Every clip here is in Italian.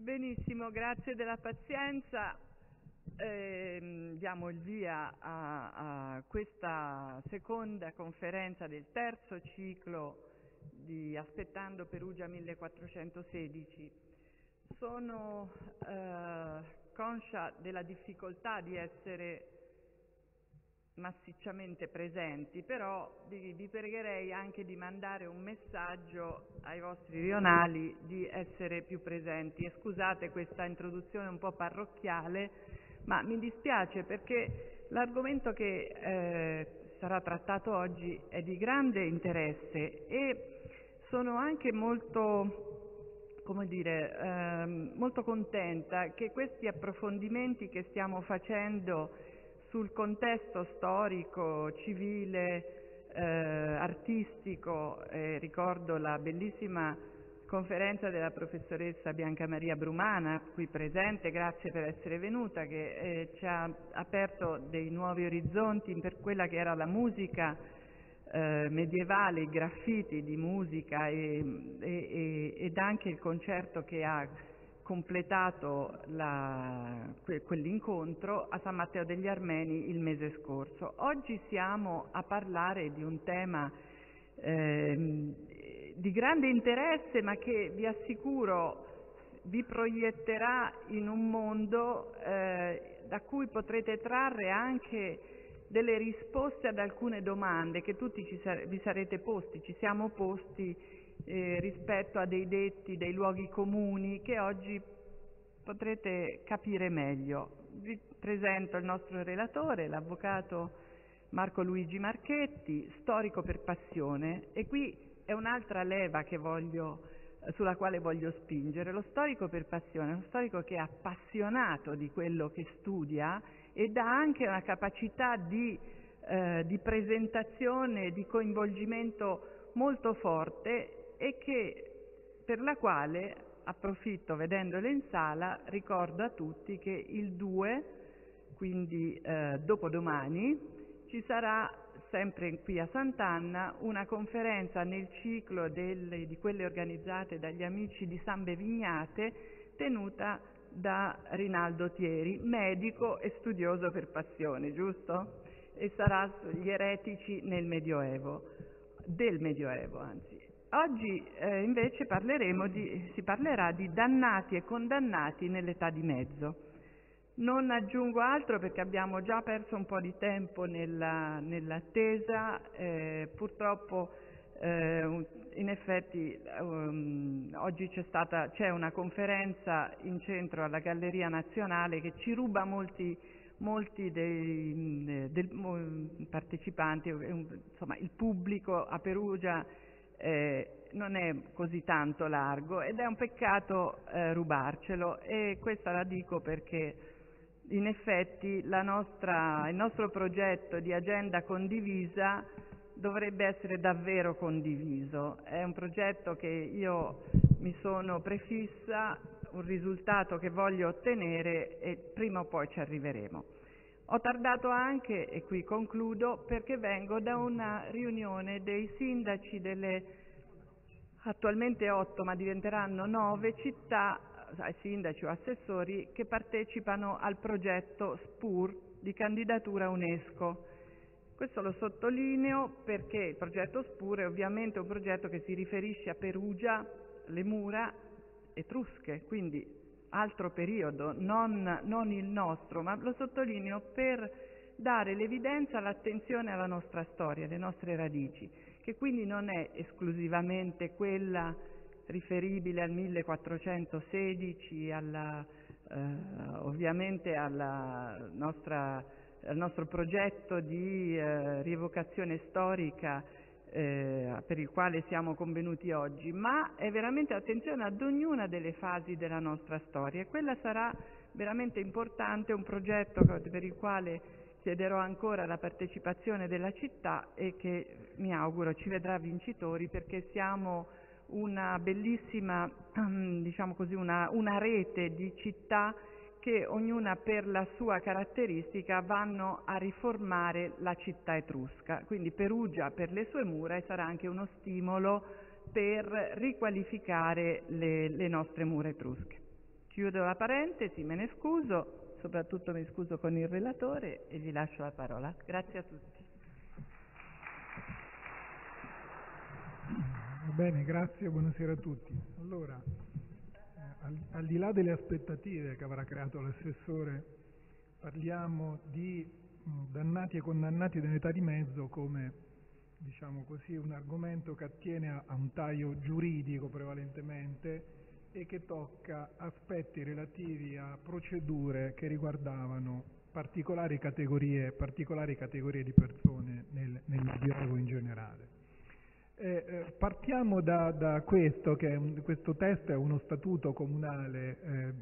Benissimo, grazie della pazienza. Diamo il via a questa seconda conferenza del terzo ciclo di Aspettando Perugia 1416. Sono conscia della difficoltà di essere massicciamente presenti, però vi pregherei anche di mandare un messaggio ai vostri rionali di essere più presenti. E scusate questa introduzione un po' parrocchiale, ma mi dispiace perché l'argomento che sarà trattato oggi è di grande interesse e sono anche molto, molto contenta che questi approfondimenti che stiamo facendo sul contesto storico, civile, artistico, ricordo la bellissima conferenza della professoressa Bianca Maria Brumana, qui presente, grazie per essere venuta, che ci ha aperto dei nuovi orizzonti per quella che era la musica medievale, i graffiti di musica ed anche il concerto che ha completato quell'incontro a San Matteo degli Armeni il mese scorso. Oggi siamo a parlare di un tema di grande interesse, ma che vi assicuro vi proietterà in un mondo da cui potrete trarre anche delle risposte ad alcune domande che tutti vi sarete posti, ci siamo posti rispetto a dei detti, dei luoghi comuni che oggi potrete capire meglio. Vi presento il nostro relatore, l'avvocato Marco Luigi Marchetti, storico per passione, e qui è un'altra leva sulla quale voglio spingere. Lo storico per passione è uno storico che è appassionato di quello che studia ed ha anche una capacità di presentazione, di coinvolgimento molto forte e per la quale approfitto, vedendole in sala, ricordo a tutti che il 2, quindi dopodomani, ci sarà sempre qui a Sant'Anna una conferenza nel ciclo di quelle organizzate dagli amici di San Bevignate, tenuta da Rinaldo Thieri, medico e studioso per passione, giusto? E sarà sugli eretici del Medioevo, anzi. Oggi invece si parlerà di dannati e condannati nell'età di mezzo. Non aggiungo altro perché abbiamo già perso un po' di tempo nell'attesa, purtroppo in effetti oggi c'è una conferenza in centro alla Galleria Nazionale che ci ruba molti dei partecipanti, insomma il pubblico a Perugia non è così tanto largo ed è un peccato rubarcelo, e questa la dico perché in effetti il nostro progetto di agenda condivisa dovrebbe essere davvero condiviso. È un progetto che io mi sono prefissa, un risultato che voglio ottenere e prima o poi ci arriveremo. Ho tardato anche, e qui concludo, perché vengo da una riunione dei sindaci delle attualmente 8, ma diventeranno 9 città, sindaci o assessori, che partecipano al progetto SPUR di candidatura UNESCO. Questo lo sottolineo perché il progetto SPUR è ovviamente un progetto che si riferisce a Perugia, le mura etrusche, quindi altro periodo, non il nostro, ma lo sottolineo per dare l'evidenza all'attenzione alla nostra storia, alle nostre radici, che quindi non è esclusivamente quella riferibile al 1416, ovviamente al nostro progetto di rievocazione storica per il quale siamo convenuti oggi, ma è veramente attenzione ad ognuna delle fasi della nostra storia, e quella sarà veramente importante, un progetto per il quale chiederò ancora la partecipazione della città e che mi auguro ci vedrà vincitori, perché siamo una bellissima, diciamo così, una rete di città che ognuna per la sua caratteristica vanno a riformare la città etrusca. Quindi Perugia per le sue mura, e sarà anche uno stimolo per riqualificare le nostre mura etrusche. Chiudo la parentesi, me ne scuso, soprattutto mi scuso con il relatore e gli lascio la parola. Grazie a tutti. Va bene, grazie, buonasera a tutti. Allora, al di là delle aspettative che avrà creato l'assessore, parliamo di dannati e condannati dell'età di mezzo come, diciamo così, un argomento che attiene a un taglio giuridico prevalentemente e che tocca aspetti relativi a procedure che riguardavano particolari categorie di persone nel Medioevo in generale. Partiamo da questo, questo testo è uno statuto comunale,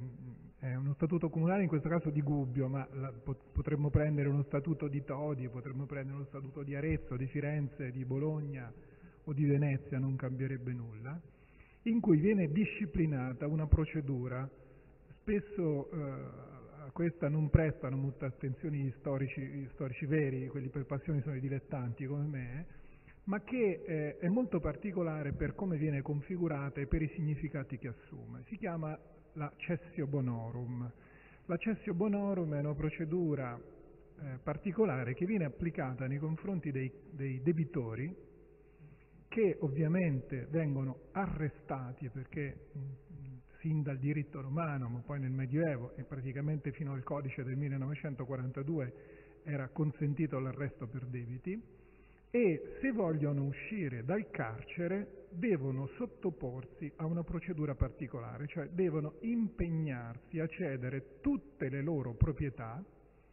in questo caso di Gubbio, ma potremmo prendere uno statuto di Todi, potremmo prendere uno statuto di Arezzo, di Firenze, di Bologna o di Venezia, non cambierebbe nulla, in cui viene disciplinata una procedura, spesso a questa non prestano molta attenzione gli storici veri, quelli per passione sono i dilettanti come me, ma che è molto particolare per come viene configurata e per i significati che assume. Si chiama la cessio bonorum. La cessio bonorum è una procedura particolare che viene applicata nei confronti dei debitori che ovviamente vengono arrestati perché sin dal diritto romano, ma poi nel Medioevo e praticamente fino al codice del 1942 era consentito l'arresto per debiti, e se vogliono uscire dal carcere devono sottoporsi a una procedura particolare, cioè devono impegnarsi a cedere tutte le loro proprietà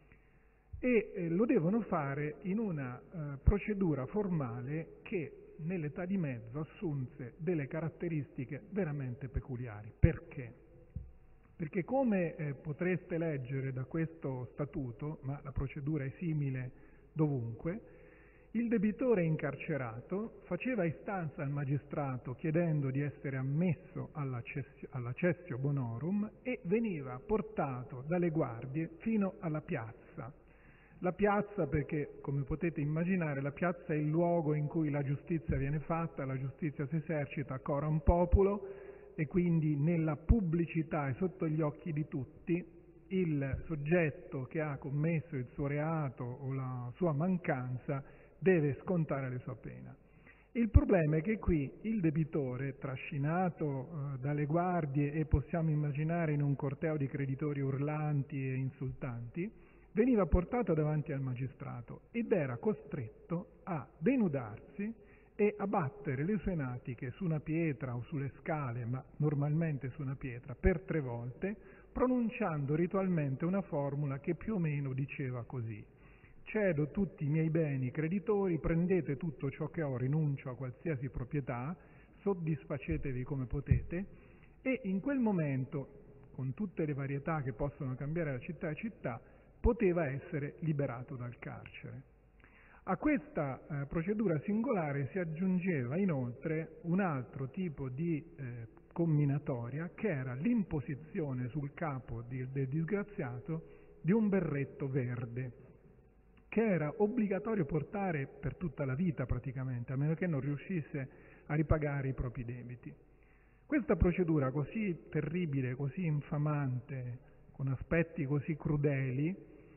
e lo devono fare in una procedura formale che nell'età di mezzo assunse delle caratteristiche veramente peculiari. Perché? Perché come potreste leggere da questo statuto, ma la procedura è simile dovunque, il debitore incarcerato faceva istanza al magistrato chiedendo di essere ammesso alla cessio bonorum e veniva portato dalle guardie fino alla piazza. La piazza perché, come potete immaginare, la piazza è il luogo in cui la giustizia viene fatta, la giustizia si esercita coram populo e quindi nella pubblicità e sotto gli occhi di tutti il soggetto che ha commesso il suo reato o la sua mancanza deve scontare la sua pena. Il problema è che qui il debitore, trascinato dalle guardie e possiamo immaginare in un corteo di creditori urlanti e insultanti, veniva portato davanti al magistrato ed era costretto a denudarsi e a battere le sue natiche su una pietra o sulle scale, ma normalmente su una pietra, per 3 volte, pronunciando ritualmente una formula che più o meno diceva così: cedo tutti i miei beni creditori, prendete tutto ciò che ho, rinuncio a qualsiasi proprietà, soddisfacetevi come potete, e in quel momento, con tutte le varietà che possono cambiare da città a città, poteva essere liberato dal carcere. A questa procedura singolare si aggiungeva inoltre un altro tipo di comminatoria, che era l'imposizione sul capo del disgraziato di un berretto verde, che era obbligatorio portare per tutta la vita praticamente, a meno che non riuscisse a ripagare i propri debiti. Questa procedura così terribile, così infamante, con aspetti così crudeli,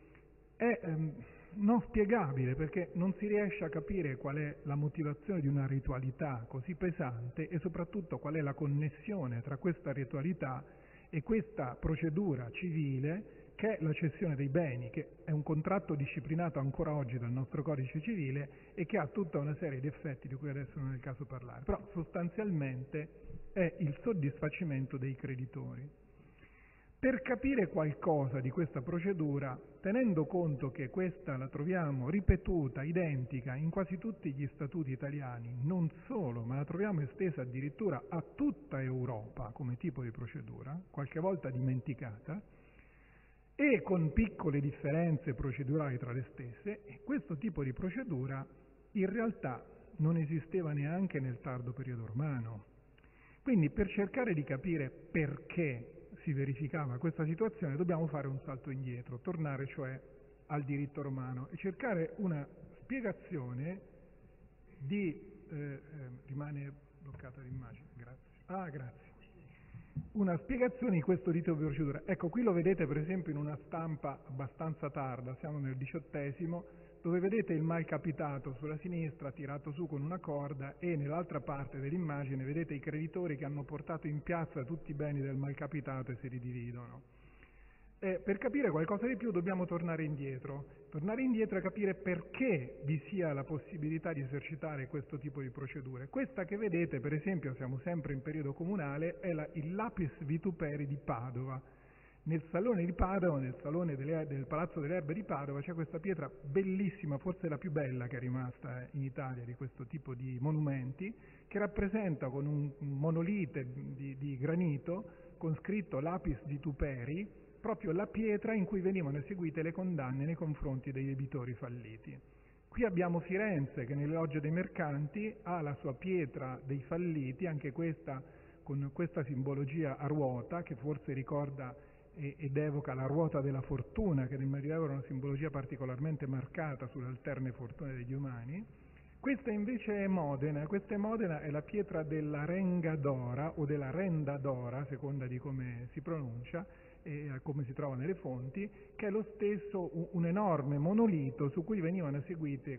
è non spiegabile perché non si riesce a capire qual è la motivazione di una ritualità così pesante e soprattutto qual è la connessione tra questa ritualità e questa procedura civile che è la cessione dei beni, che è un contratto disciplinato ancora oggi dal nostro codice civile e che ha tutta una serie di effetti di cui adesso non è il caso parlare, però sostanzialmente è il soddisfacimento dei creditori. Per capire qualcosa di questa procedura, tenendo conto che questa la troviamo ripetuta, identica in quasi tutti gli statuti italiani, non solo, ma la troviamo estesa addirittura a tutta Europa come tipo di procedura, qualche volta dimenticata, e con piccole differenze procedurali tra le stesse, e questo tipo di procedura in realtà non esisteva neanche nel tardo periodo romano. Quindi per cercare di capire perché si verificava questa situazione dobbiamo fare un salto indietro, tornare cioè al diritto romano e cercare una spiegazione di rimane bloccata l'immagine, grazie. una spiegazione di questo rito di procedura. Ecco, qui lo vedete per esempio in una stampa abbastanza tarda, siamo nel XVIII, dove vedete il malcapitato sulla sinistra tirato su con una corda e nell'altra parte dell'immagine vedete i creditori che hanno portato in piazza tutti i beni del malcapitato e si ridividono. Per capire qualcosa di più dobbiamo tornare indietro e capire perché vi sia la possibilità di esercitare questo tipo di procedure. Questa che vedete, per esempio, siamo sempre in periodo comunale, è il Lapis Vituperi di Padova. Nel salone di Padova, nel salone del Palazzo delle Erbe di Padova, c'è questa pietra bellissima, forse la più bella che è rimasta in Italia di questo tipo di monumenti, che rappresenta con un monolite di granito con scritto Lapis Vituperi proprio la pietra in cui venivano eseguite le condanne nei confronti dei debitori falliti. Qui abbiamo Firenze che nelle logge dei mercanti ha la sua pietra dei falliti, anche questa con questa simbologia a ruota che forse ricorda ed evoca la ruota della fortuna, che nel Medioevo era una simbologia particolarmente marcata sulle alterne fortune degli umani. Questa invece è Modena, è la pietra della Renga d'Ora o della Renda d'Ora, a seconda di come si pronuncia e come si trova nelle fonti, che è lo stesso un enorme monolito su cui venivano eseguite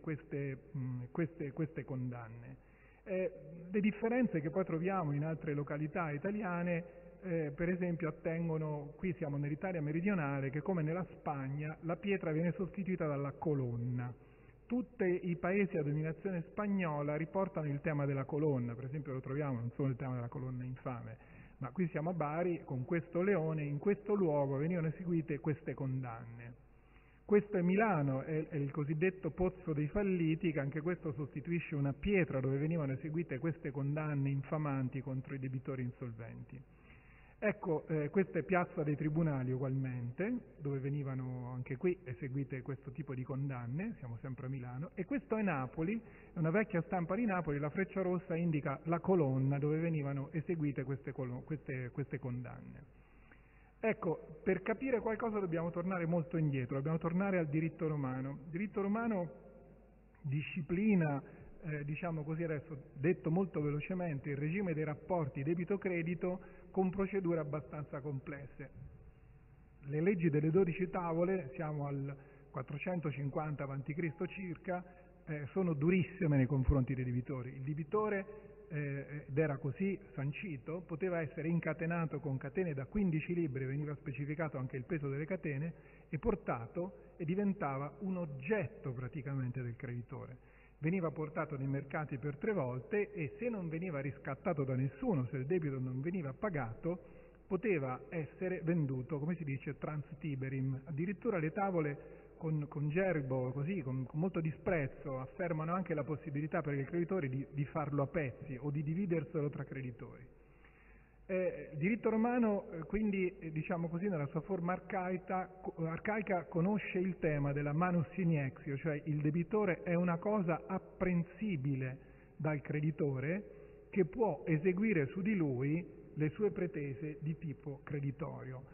queste condanne. Le differenze che poi troviamo in altre località italiane, per esempio attengono, qui siamo nell'Italia meridionale, che come nella Spagna la pietra viene sostituita dalla colonna. Tutti i paesi a dominazione spagnola riportano il tema della colonna, per esempio lo troviamo non solo il tema della colonna infame, ma qui siamo a Bari con questo leone, in questo luogo venivano eseguite queste condanne. Questo è Milano, è il cosiddetto Pozzo dei Falliti, che anche questo sostituisce una pietra dove venivano eseguite queste condanne infamanti contro i debitori insolventi. Ecco, questa è Piazza dei Tribunali ugualmente, dove venivano anche qui eseguite questo tipo di condanne, siamo sempre a Milano, e questo è Napoli, è una vecchia stampa di Napoli, la freccia rossa indica la colonna dove venivano eseguite queste condanne. Ecco, per capire qualcosa dobbiamo tornare molto indietro, dobbiamo tornare al diritto romano. Il diritto romano disciplina, diciamo così adesso, detto molto velocemente, il regime dei rapporti debito-credito con procedure abbastanza complesse. Le leggi delle 12 tavole, siamo al 450 a.C. circa, sono durissime nei confronti dei debitori. Il debitore, ed era così sancito, poteva essere incatenato con catene da 15 libbre, veniva specificato anche il peso delle catene, e portato e diventava un oggetto praticamente del creditore. Veniva portato nei mercati per 3 volte e se non veniva riscattato da nessuno, se il debito non veniva pagato, poteva essere venduto, come si dice, trans tiberim. Addirittura le tavole con gerbo, così, con molto disprezzo, affermano anche la possibilità per i creditori di farlo a pezzi o di dividerselo tra creditori. Il diritto romano, quindi, diciamo così, nella sua forma arcaica, conosce il tema della manus iniexio, cioè il debitore è una cosa apprensibile dal creditore che può eseguire su di lui le sue pretese di tipo creditorio.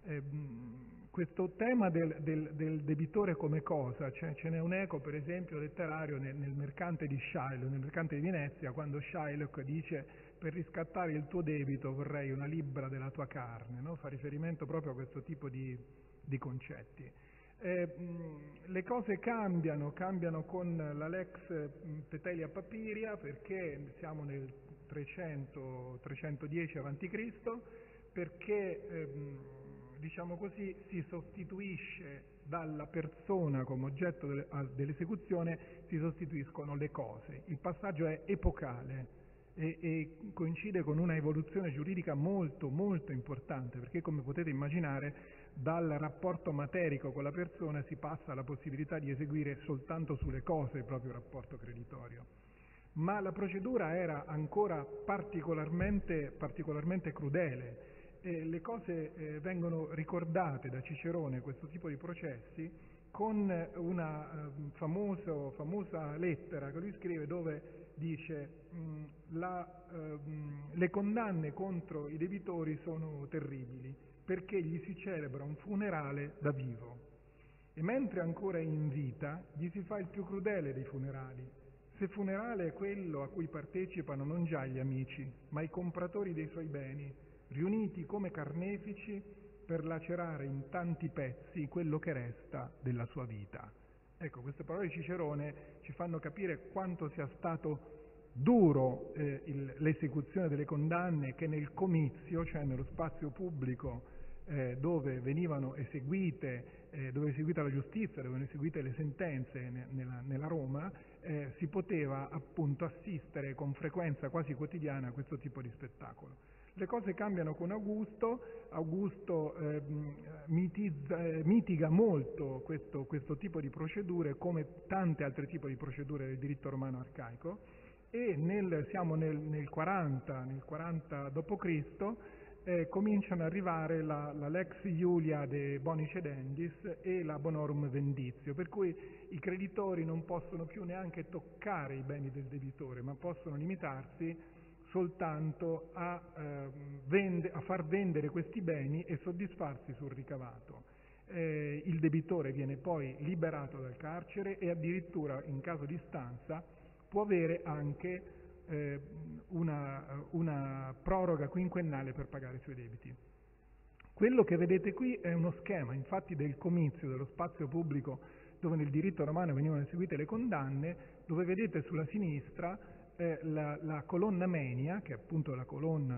Questo tema del debitore come cosa, ce n'è un eco per esempio letterario nel Mercante di Shylock, nel Mercante di Venezia, quando Shylock dice: per riscattare il tuo debito vorrei una libbra della tua carne, no? Fa riferimento proprio a questo tipo di concetti. Le cose cambiano con la Lex Petelia Papiria, perché siamo nel 310 a.C., perché diciamo così, si sostituisce dalla persona come oggetto dell'esecuzione, si sostituiscono le cose. Il passaggio è epocale e coincide con una evoluzione giuridica molto molto importante, perché come potete immaginare dal rapporto materico con la persona si passa alla possibilità di eseguire soltanto sulle cose il proprio rapporto creditorio. Ma la procedura era ancora particolarmente crudele. Le cose vengono ricordate da Cicerone, questo tipo di processi, con una famosa lettera che lui scrive dove dice le condanne contro i debitori sono terribili perché gli si celebra un funerale da vivo e mentre ancora è in vita gli si fa il più crudele dei funerali. Se funerale è quello a cui partecipano non già gli amici, ma i compratori dei suoi beni, riuniti come carnefici per lacerare in tanti pezzi quello che resta della sua vita. Ecco, queste parole di Cicerone ci fanno capire quanto sia stato duro l'esecuzione delle condanne, che nel comizio, cioè nello spazio pubblico dove venivano eseguite, dove è eseguita la giustizia, dove venivano eseguite le sentenze nella Roma, si poteva appunto assistere con frequenza quasi quotidiana a questo tipo di spettacolo. Le cose cambiano con Augusto. Augusto mitiga molto questo tipo di procedure, come tante altre tipi di procedure del diritto romano arcaico, e siamo nel 40 d.C., cominciano ad arrivare la Lex Iulia de Boni Cedendis e la Bonorum Venditio, per cui i creditori non possono più neanche toccare i beni del debitore, ma possono limitarsi soltanto a far vendere questi beni e soddisfarsi sul ricavato. Il debitore viene poi liberato dal carcere e addirittura, in caso di istanza, può avere anche una proroga quinquennale per pagare i suoi debiti. Quello che vedete qui è uno schema, infatti, del comizio dello spazio pubblico dove nel diritto romano venivano eseguite le condanne, dove vedete sulla sinistra la colonna menia, che è appunto la colonna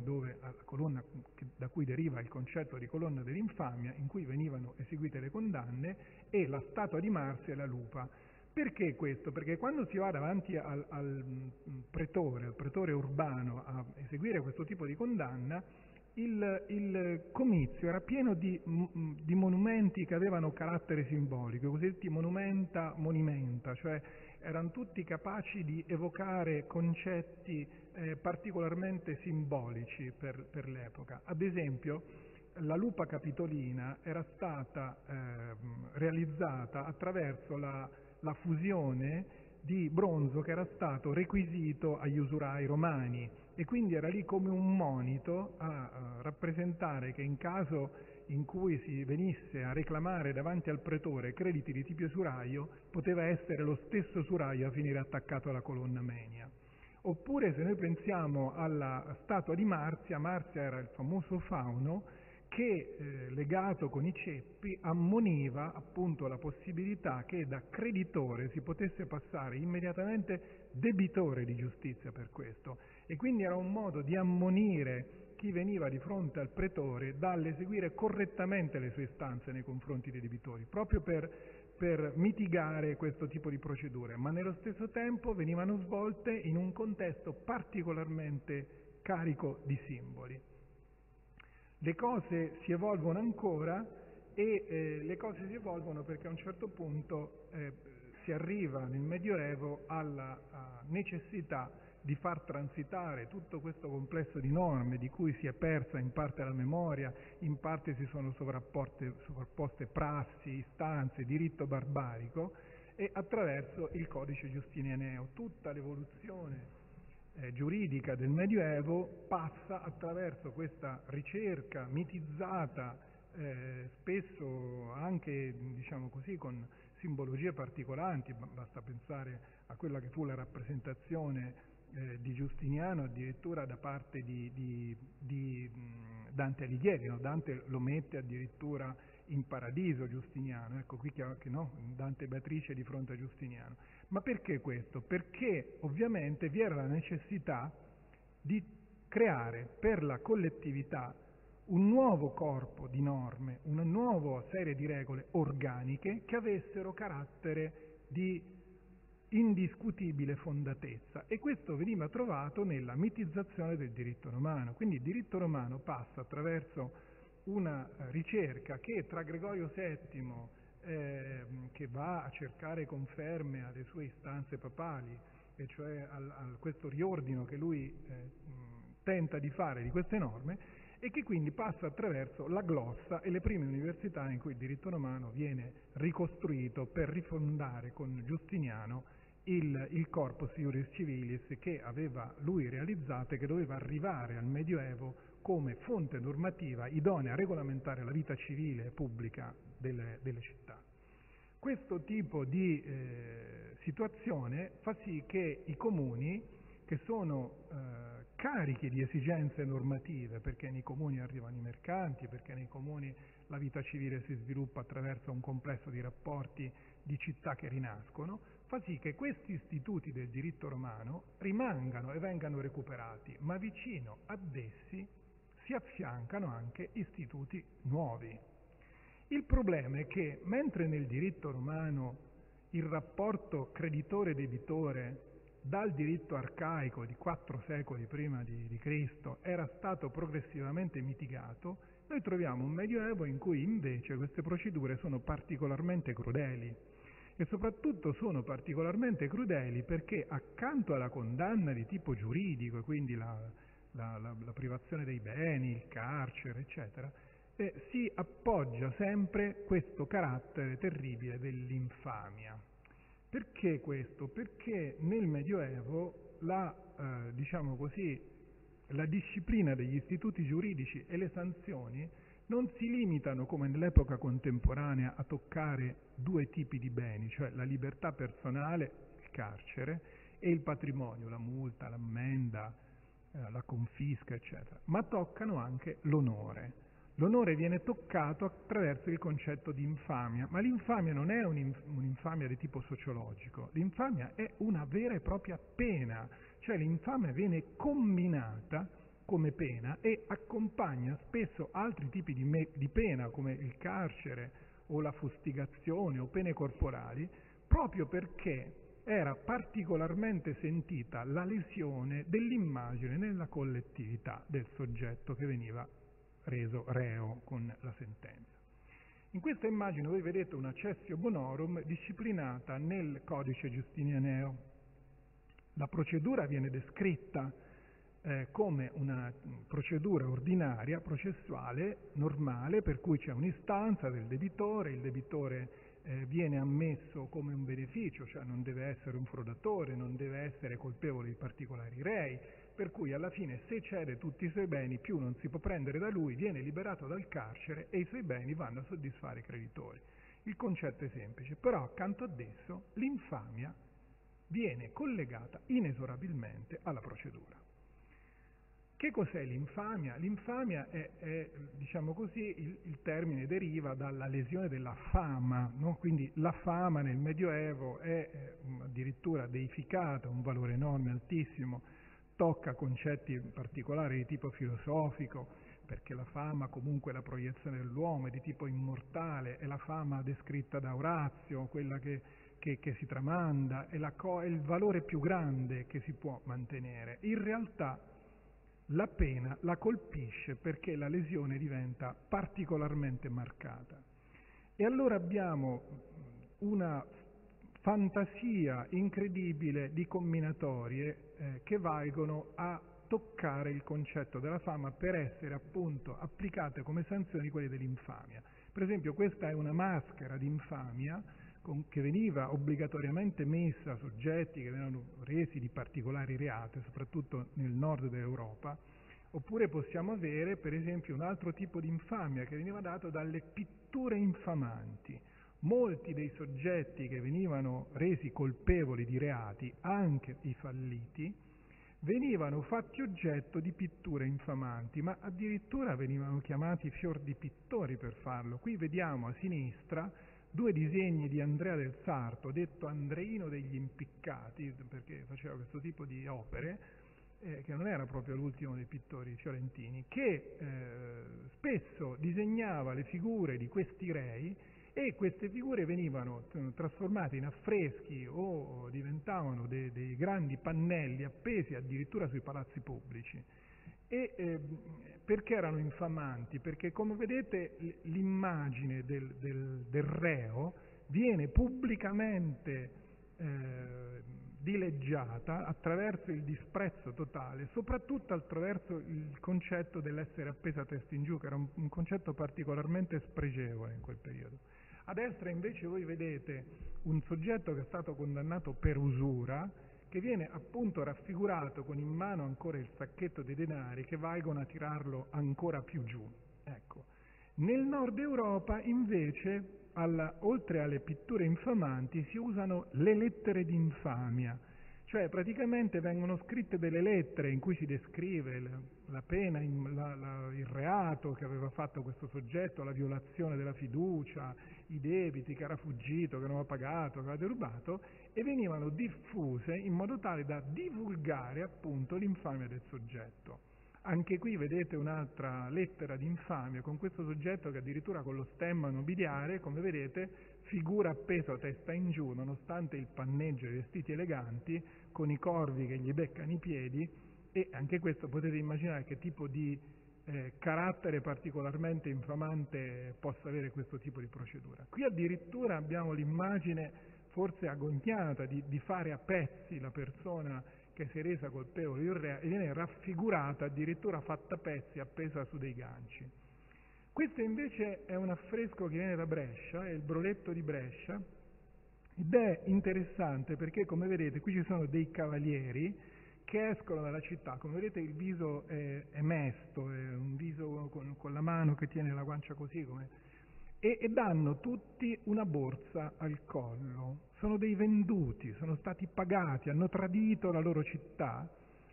da cui deriva il concetto di colonna dell'infamia, in cui venivano eseguite le condanne, e la statua di Marzia e la lupa. Perché questo? Perché quando si va davanti al pretore urbano a eseguire questo tipo di condanna, il comizio era pieno di monumenti che avevano carattere simbolico, i cosiddetti monumenta, cioè erano tutti capaci di evocare concetti particolarmente simbolici per l'epoca. Ad esempio, la lupa capitolina era stata realizzata attraverso la fusione di bronzo che era stato requisito agli usurai romani, e quindi era lì come un monito a rappresentare che in caso in cui si venisse a reclamare davanti al pretore crediti di tipo usuraio, poteva essere lo stesso usuraio a finire attaccato alla colonna menia. Oppure, se noi pensiamo alla statua di Marzia, Marzia era il famoso fauno che, legato con i ceppi, ammoniva appunto la possibilità che da creditore si potesse passare immediatamente debitore di giustizia per questo, e quindi era un modo di ammonire chi veniva di fronte al pretore dall'eseguire correttamente le sue istanze nei confronti dei debitori, proprio per mitigare questo tipo di procedure, ma nello stesso tempo venivano svolte in un contesto particolarmente carico di simboli. Le cose si evolvono ancora, e le cose si evolvono perché a un certo punto si arriva nel Medioevo alla necessità di far transitare tutto questo complesso di norme di cui si è persa in parte la memoria, in parte si sono sovrapposte prassi, istanze, diritto barbarico, e attraverso il codice giustinianeo. Tutta l'evoluzione giuridica del Medioevo passa attraverso questa ricerca mitizzata, spesso anche, diciamo così, con simbologie particolanti. Basta pensare a quella che fu la rappresentazione di Giustiniano addirittura da parte di Dante Alighieri, no? Dante lo mette addirittura in paradiso Giustiniano, ecco qui che no, Dante Beatrice di fronte a Giustiniano. Ma perché questo? Perché ovviamente vi era la necessità di creare per la collettività un nuovo corpo di norme, una nuova serie di regole organiche che avessero carattere di indiscutibile fondatezza, e questo veniva trovato nella mitizzazione del diritto romano. Quindi il diritto romano passa attraverso una ricerca che tra Gregorio VII, che va a cercare conferme alle sue istanze papali, e cioè a questo riordino che lui tenta di fare di queste norme, e che quindi passa attraverso la glossa e le prime università in cui il diritto romano viene ricostruito per rifondare con Giustiniano il corpus iuris civilis che aveva lui realizzato e che doveva arrivare al Medioevo come fonte normativa idonea a regolamentare la vita civile e pubblica delle città. Questo tipo di situazione fa sì che i comuni che sono carichi di esigenze normative, perché nei comuni arrivano i mercanti, perché nei comuni la vita civile si sviluppa attraverso un complesso di rapporti di città che rinascono, fa sì che questi istituti del diritto romano rimangano e vengano recuperati, ma vicino ad essi si affiancano anche istituti nuovi. Il problema è che mentre nel diritto romano il rapporto creditore-debitore dal diritto arcaico di 4 secoli prima di Cristo era stato progressivamente mitigato, noi troviamo un Medioevo in cui invece queste procedure sono particolarmente crudeli e soprattutto sono particolarmente crudeli perché accanto alla condanna di tipo giuridico, e quindi la privazione dei beni, il carcere, eccetera, si appoggia sempre questo carattere terribile dell'infamia. Perché questo? Perché nel Medioevo diciamo così, la disciplina degli istituti giuridici e le sanzioni non si limitano, come nell'epoca contemporanea, a toccare 2 tipi di beni, cioè la libertà personale, il carcere, e il patrimonio, la multa, l'ammenda, la confisca, eccetera, ma toccano anche l'onore. L'onore viene toccato attraverso il concetto di infamia, ma l'infamia non è un'infamia di tipo sociologico, l'infamia è una vera e propria pena, cioè l'infamia viene comminata come pena e accompagna spesso altri tipi di pena come il carcere o la fustigazione o pene corporali, proprio perché era particolarmente sentita la lesione dell'immagine nella collettività del soggetto che veniva reso reo con la sentenza. In questa immagine voi vedete una cessio bonorum disciplinata nel codice giustinianeo. La procedura viene descritta come una procedura ordinaria, processuale, normale, per cui c'è un'istanza del debitore, il debitore viene ammesso come un beneficio, cioè non deve essere un frodatore, non deve essere colpevole di particolari rei, per cui alla fine se cede tutti i suoi beni più non si può prendere da lui, viene liberato dal carcere e i suoi beni vanno a soddisfare i creditori. Il concetto è semplice, però accanto ad esso l'infamia viene collegata inesorabilmente alla procedura. Che cos'è l'infamia? L'infamia è diciamo così, il termine deriva dalla lesione della fama, no? Quindi la fama nel Medioevo è addirittura deificata, un valore enorme, altissimo, tocca concetti particolari di tipo filosofico, perché la fama comunque è la proiezione dell'uomo, è di tipo immortale, è la fama descritta da Orazio, quella che si tramanda, è il valore più grande che si può mantenere. In realtà la pena la colpisce perché la lesione diventa particolarmente marcata. E allora abbiamo una fantasia incredibile di combinatorie che valgono a toccare il concetto della fama per essere appunto applicate come sanzioni quelle dell'infamia. Per esempio questa è una maschera di infamia che veniva obbligatoriamente messa a soggetti che venivano resi di particolari reati, soprattutto nel nord dell'Europa, oppure possiamo avere per esempio un altro tipo di infamia che veniva dato dalle pitture infamanti. Molti dei soggetti che venivano resi colpevoli di reati, anche i falliti, venivano fatti oggetto di pitture infamanti, ma addirittura venivano chiamati fior di pittori per farlo. Qui vediamo a sinistra 2 disegni di Andrea del Sarto, detto Andreino degli Impiccati, perché faceva questo tipo di opere, che non era proprio l'ultimo dei pittori fiorentini, che spesso disegnava le figure di questi rei e queste figure venivano trasformate in affreschi o diventavano dei grandi pannelli appesi addirittura sui palazzi pubblici. E perché erano infamanti? Perché come vedete l'immagine del reo viene pubblicamente dileggiata attraverso il disprezzo totale, soprattutto attraverso il concetto dell'essere appeso a testa in giù, che era un concetto particolarmente spregevole in quel periodo. A destra invece voi vedete un soggetto che è stato condannato per usura, che viene appunto raffigurato con in mano ancora il sacchetto dei denari che valgono a tirarlo ancora più giù. Ecco. Nel nord Europa invece, oltre alle pitture infamanti, si usano le lettere di infamia, Cioè praticamente vengono scritte delle lettere in cui si descrive la pena, il reato che aveva fatto questo soggetto, la violazione della fiducia, i debiti, che era fuggito, che non aveva pagato, che aveva derubato, e venivano diffuse in modo tale da divulgare appunto l'infamia del soggetto. Anche qui vedete un'altra lettera di infamia con questo soggetto che addirittura con lo stemma nobiliare, come vedete, figura appeso a testa in giù, nonostante il panneggio e i vestiti eleganti, con i corvi che gli beccano i piedi, e anche questo potete immaginare che tipo di carattere particolarmente infamante possa avere questo tipo di procedura. Qui addirittura abbiamo l'immagine forse agognata di fare a pezzi la persona che si è resa colpevole di un reato e viene raffigurata, addirittura fatta a pezzi, appesa su dei ganci. Questo invece è un affresco che viene da Brescia, è il Broletto di Brescia, ed è interessante perché, come vedete, qui ci sono dei cavalieri che escono dalla città. Come vedete il viso è mesto, è un viso con la mano che tiene la guancia così, e danno tutti una borsa al collo. Sono dei venduti, sono stati pagati, hanno tradito la loro città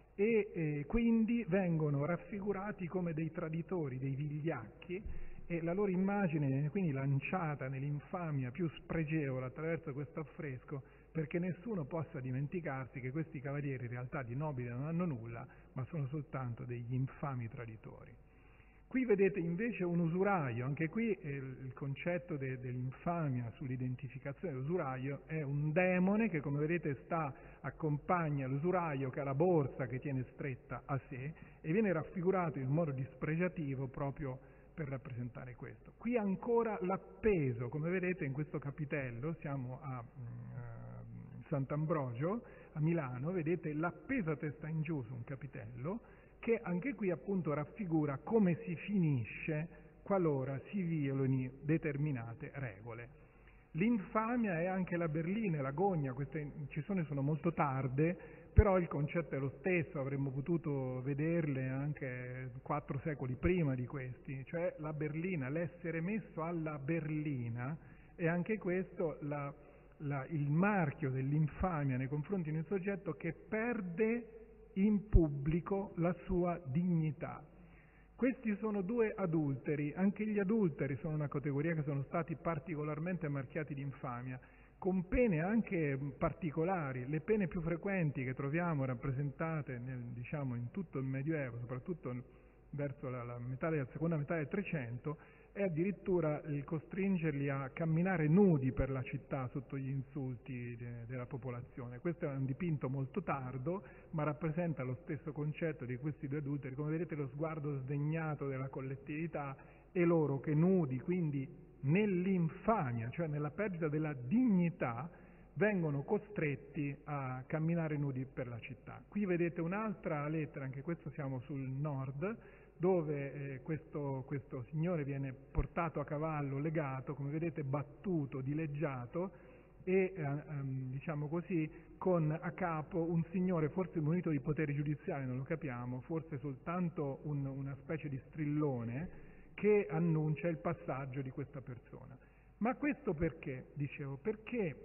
e quindi vengono raffigurati come dei traditori, dei vigliacchi, e la loro immagine viene quindi lanciata nell'infamia più spregevole attraverso questo affresco, perché nessuno possa dimenticarsi che questi cavalieri in realtà di nobile non hanno nulla, ma sono soltanto degli infami traditori. Qui vedete invece un usuraio, anche qui il concetto dell'infamia sull'identificazione dell'usuraio è un demone che, come vedete, accompagna l'usuraio che ha la borsa che tiene stretta a sé e viene raffigurato in modo dispregiativo proprio per rappresentare questo. Qui ancora l'appeso, come vedete in questo capitello, siamo a Sant'Ambrogio, a Milano, vedete l'appeso a testa in giù su un capitello, che anche qui appunto raffigura come si finisce qualora si violino determinate regole. L'infamia è anche la berlina e la gogna, queste incisioni sono molto tarde, però il concetto è lo stesso, avremmo potuto vederle anche 4 secoli prima di questi, cioè la berlina, l'essere messo alla berlina, e anche questo il marchio dell'infamia nei confronti di un soggetto che perde in pubblico la sua dignità. Questi sono 2 adulteri, anche gli adulteri sono una categoria che sono stati particolarmente marchiati di infamia, con pene anche particolari. Le pene più frequenti che troviamo rappresentate in tutto il Medioevo, soprattutto verso la seconda metà del Trecento, è addirittura il costringerli a camminare nudi per la città sotto gli insulti della popolazione. Questo è un dipinto molto tardo, ma rappresenta lo stesso concetto di questi 2 adulteri. Come vedete lo sguardo sdegnato della collettività e loro che nudi, quindi nell'infamia, cioè nella perdita della dignità, vengono costretti a camminare nudi per la città. Qui vedete un'altra lettera, anche questo siamo sul nord, dove questo signore viene portato a cavallo, legato, come vedete battuto, dileggiato, e diciamo così, con a capo un signore forse munito di poteri giudiziari, non lo capiamo, forse soltanto una specie di strillone che annuncia il passaggio di questa persona. Ma questo perché? Dicevo, perché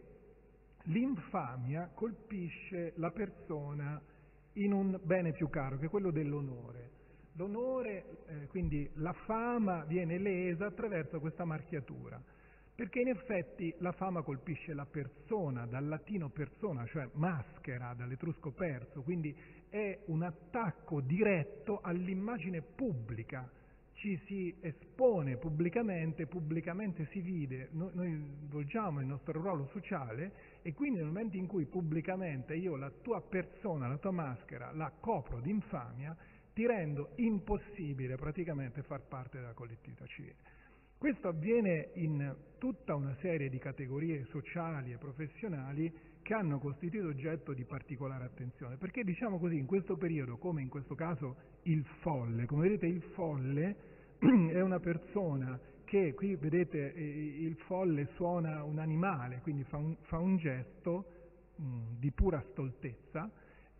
l'infamia colpisce la persona in un bene più caro, che è quello dell'onore. L'onore, quindi la fama viene lesa attraverso questa marchiatura, perché in effetti la fama colpisce la persona, dal latino persona, cioè maschera, dall'etrusco perso, quindi è un attacco diretto all'immagine pubblica. Ci si espone pubblicamente si vede, noi svolgiamo il nostro ruolo sociale e quindi nel momento in cui pubblicamente io la tua persona, la tua maschera la copro di infamia, ti rendo impossibile praticamente far parte della collettività civile. Questo avviene in tutta una serie di categorie sociali e professionali che hanno costituito oggetto di particolare attenzione, perché diciamo così, in questo periodo, come in questo caso il folle, come vedete il folle è una persona che, qui vedete il folle suona un animale, quindi fa un gesto di pura stoltezza,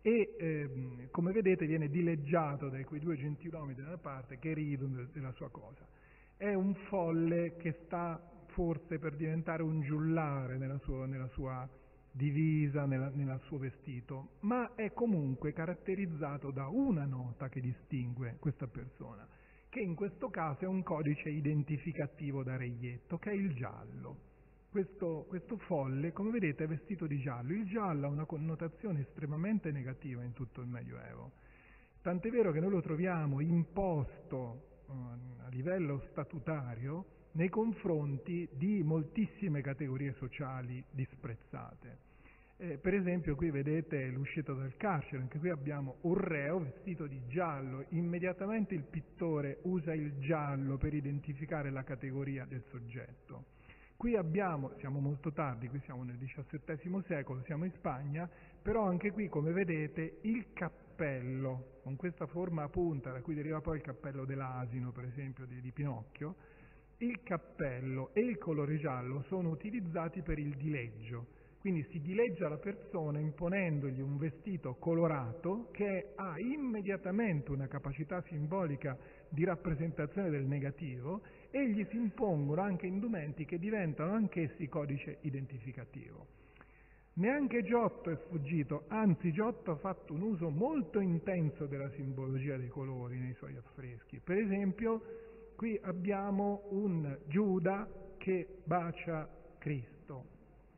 e come vedete viene dileggiato da quei 2 gentiluomini da una parte che ridono della sua cosa. È un folle che sta forse per diventare un giullare nella sua divisa nel suo vestito, ma è comunque caratterizzato da una nota che distingue questa persona, che in questo caso è un codice identificativo da reietto, che è il giallo. Questo folle, come vedete, è vestito di giallo. Il giallo ha una connotazione estremamente negativa in tutto il Medioevo, tant'è vero che noi lo troviamo imposto a livello statutario nei confronti di moltissime categorie sociali disprezzate. Per esempio qui vedete l'uscita dal carcere, anche qui abbiamo un reo vestito di giallo, immediatamente il pittore usa il giallo per identificare la categoria del soggetto. Qui siamo molto tardi, qui siamo nel XVII secolo, siamo in Spagna, però anche qui, come vedete, il cappello, con questa forma a punta, da cui deriva poi il cappello dell'asino, per esempio, di Pinocchio, il cappello e il colore giallo sono utilizzati per il dileggio. Quindi si dileggia la persona imponendogli un vestito colorato che ha immediatamente una capacità simbolica di rappresentazione del negativo e gli si impongono anche indumenti che diventano anch'essi codice identificativo. Neanche Giotto è sfuggito, anzi Giotto ha fatto un uso molto intenso della simbologia dei colori nei suoi affreschi. Per esempio, qui abbiamo un Giuda che bacia Cristo.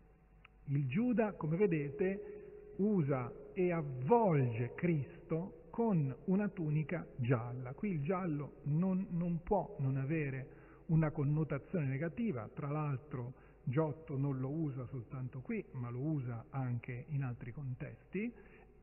Il Giuda, come vedete, usa e avvolge Cristo con una tunica gialla. Qui il giallo non può non avere una connotazione negativa, tra l'altro Giotto non lo usa soltanto qui, ma lo usa anche in altri contesti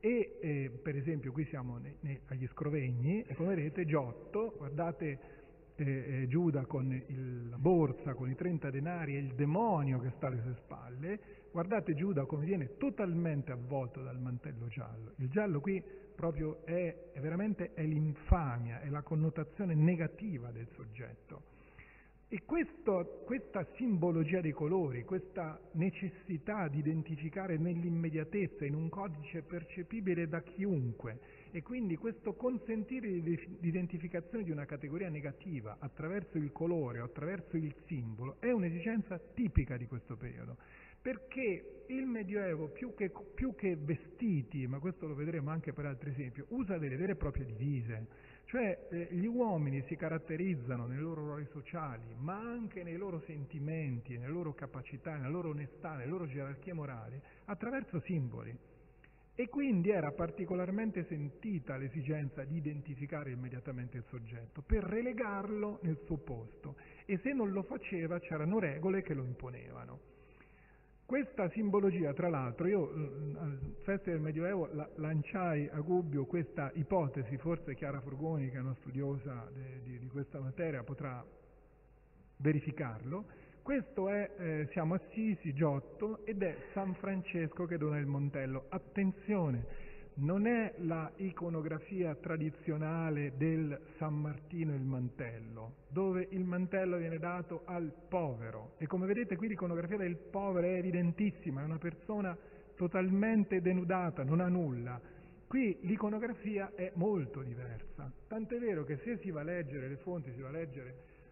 e per esempio qui siamo agli Scrovegni e come vedete Giotto, guardate Giuda con la borsa, con i 30 denari e il demonio che sta alle sue spalle, guardate Giuda come viene totalmente avvolto dal mantello giallo. Il giallo qui proprio è veramente l'infamia, è la connotazione negativa del soggetto. E questa simbologia dei colori, questa necessità di identificare nell'immediatezza, in un codice percepibile da chiunque, e quindi questo consentire di identificazione di una categoria negativa attraverso il colore o attraverso il simbolo, è un'esigenza tipica di questo periodo. Perché il Medioevo, più che vestiti, ma questo lo vedremo anche per altri esempi, usa delle vere e proprie divise. Cioè gli uomini si caratterizzano nei loro ruoli sociali, ma anche nei loro sentimenti, nelle loro capacità, nella loro onestà, nelle loro gerarchie morali, attraverso simboli. E quindi era particolarmente sentita l'esigenza di identificare immediatamente il soggetto, per relegarlo nel suo posto. E se non lo faceva c'erano regole che lo imponevano. Questa simbologia, tra l'altro, io al Festival del Medioevo lanciai a Gubbio questa ipotesi, forse Chiara Frugoni, che è una studiosa di questa materia, potrà verificarlo. Questo è, siamo a Assisi, Giotto, ed è San Francesco che dona il mantello. Attenzione! Non è la iconografia tradizionale del San Martino il mantello, dove il mantello viene dato al povero. E come vedete qui l'iconografia del povero è evidentissima, è una persona totalmente denudata, non ha nulla. Qui l'iconografia è molto diversa, tant'è vero che se si va a leggere le fonti, si va a leggere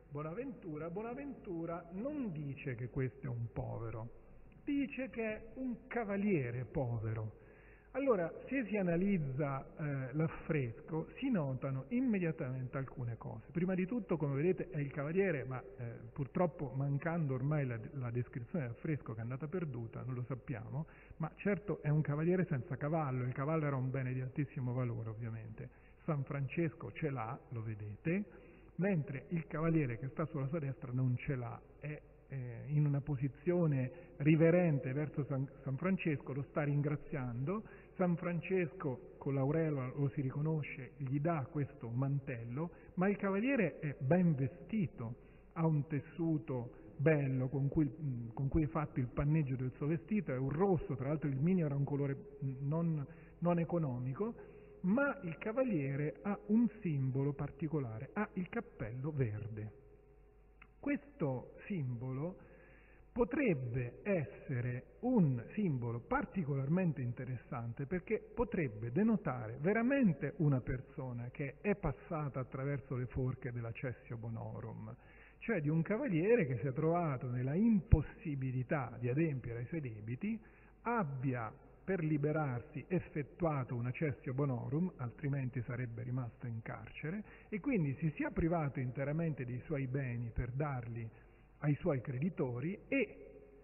Bonaventura non dice che questo è un povero, dice che è un cavaliere povero. Allora, se si analizza l'affresco, si notano immediatamente alcune cose. Prima di tutto, come vedete, è il cavaliere, ma purtroppo mancando ormai la descrizione dell'affresco che è andata perduta, non lo sappiamo, ma certo è un cavaliere senza cavallo, il cavallo era un bene di altissimo valore ovviamente. San Francesco ce l'ha, lo vedete, mentre il cavaliere che sta sulla sua destra non ce l'ha, è in una posizione riverente verso San Francesco, lo sta ringraziando. San Francesco con l'aureola lo si riconosce, gli dà questo mantello, ma il cavaliere è ben vestito, ha un tessuto bello con cui è fatto il panneggio del suo vestito, è un rosso, tra l'altro il minio era un colore non economico, ma il cavaliere ha un simbolo particolare, ha il cappello verde. Questo simbolo potrebbe essere un simbolo particolarmente interessante perché potrebbe denotare veramente una persona che è passata attraverso le forche della Cessio Bonorum, cioè di un cavaliere che si è trovato nella impossibilità di adempiere ai suoi debiti, abbia per liberarsi effettuato una cessio bonorum, altrimenti sarebbe rimasto in carcere, e quindi si sia privato interamente dei suoi beni per darli ai suoi creditori e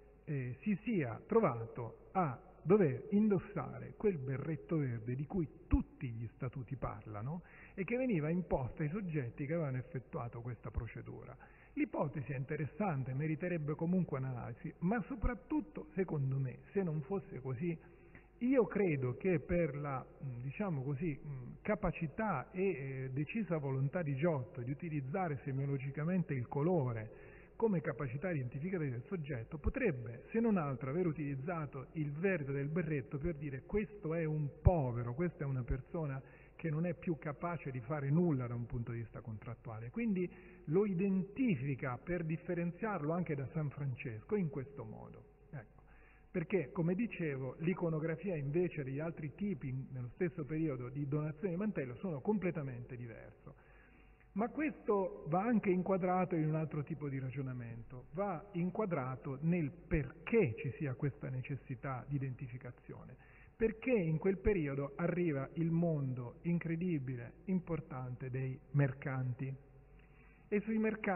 si sia trovato a dover indossare quel berretto verde di cui tutti gli statuti parlano e che veniva imposta ai soggetti che avevano effettuato questa procedura. L'ipotesi è interessante, meriterebbe comunque un'analisi, ma soprattutto, secondo me, se non fosse così, io credo che per la, diciamo così, capacità e decisa volontà di Giotto di utilizzare semiologicamente il colore come capacità identificativa del soggetto, potrebbe, se non altro, aver utilizzato il verde del berretto per dire questo è un povero, questa è una persona che non è più capace di fare nulla da un punto di vista contrattuale. Quindi lo identifica per differenziarlo anche da San Francesco in questo modo. Ecco. Perché, come dicevo, l'iconografia invece degli altri tipi, nello stesso periodo, di donazione di mantello sono completamente diverso. Ma questo va anche inquadrato in un altro tipo di ragionamento, va inquadrato nel perché ci sia questa necessità di identificazione, perché in quel periodo arriva il mondo incredibile, importante dei mercanti. E sui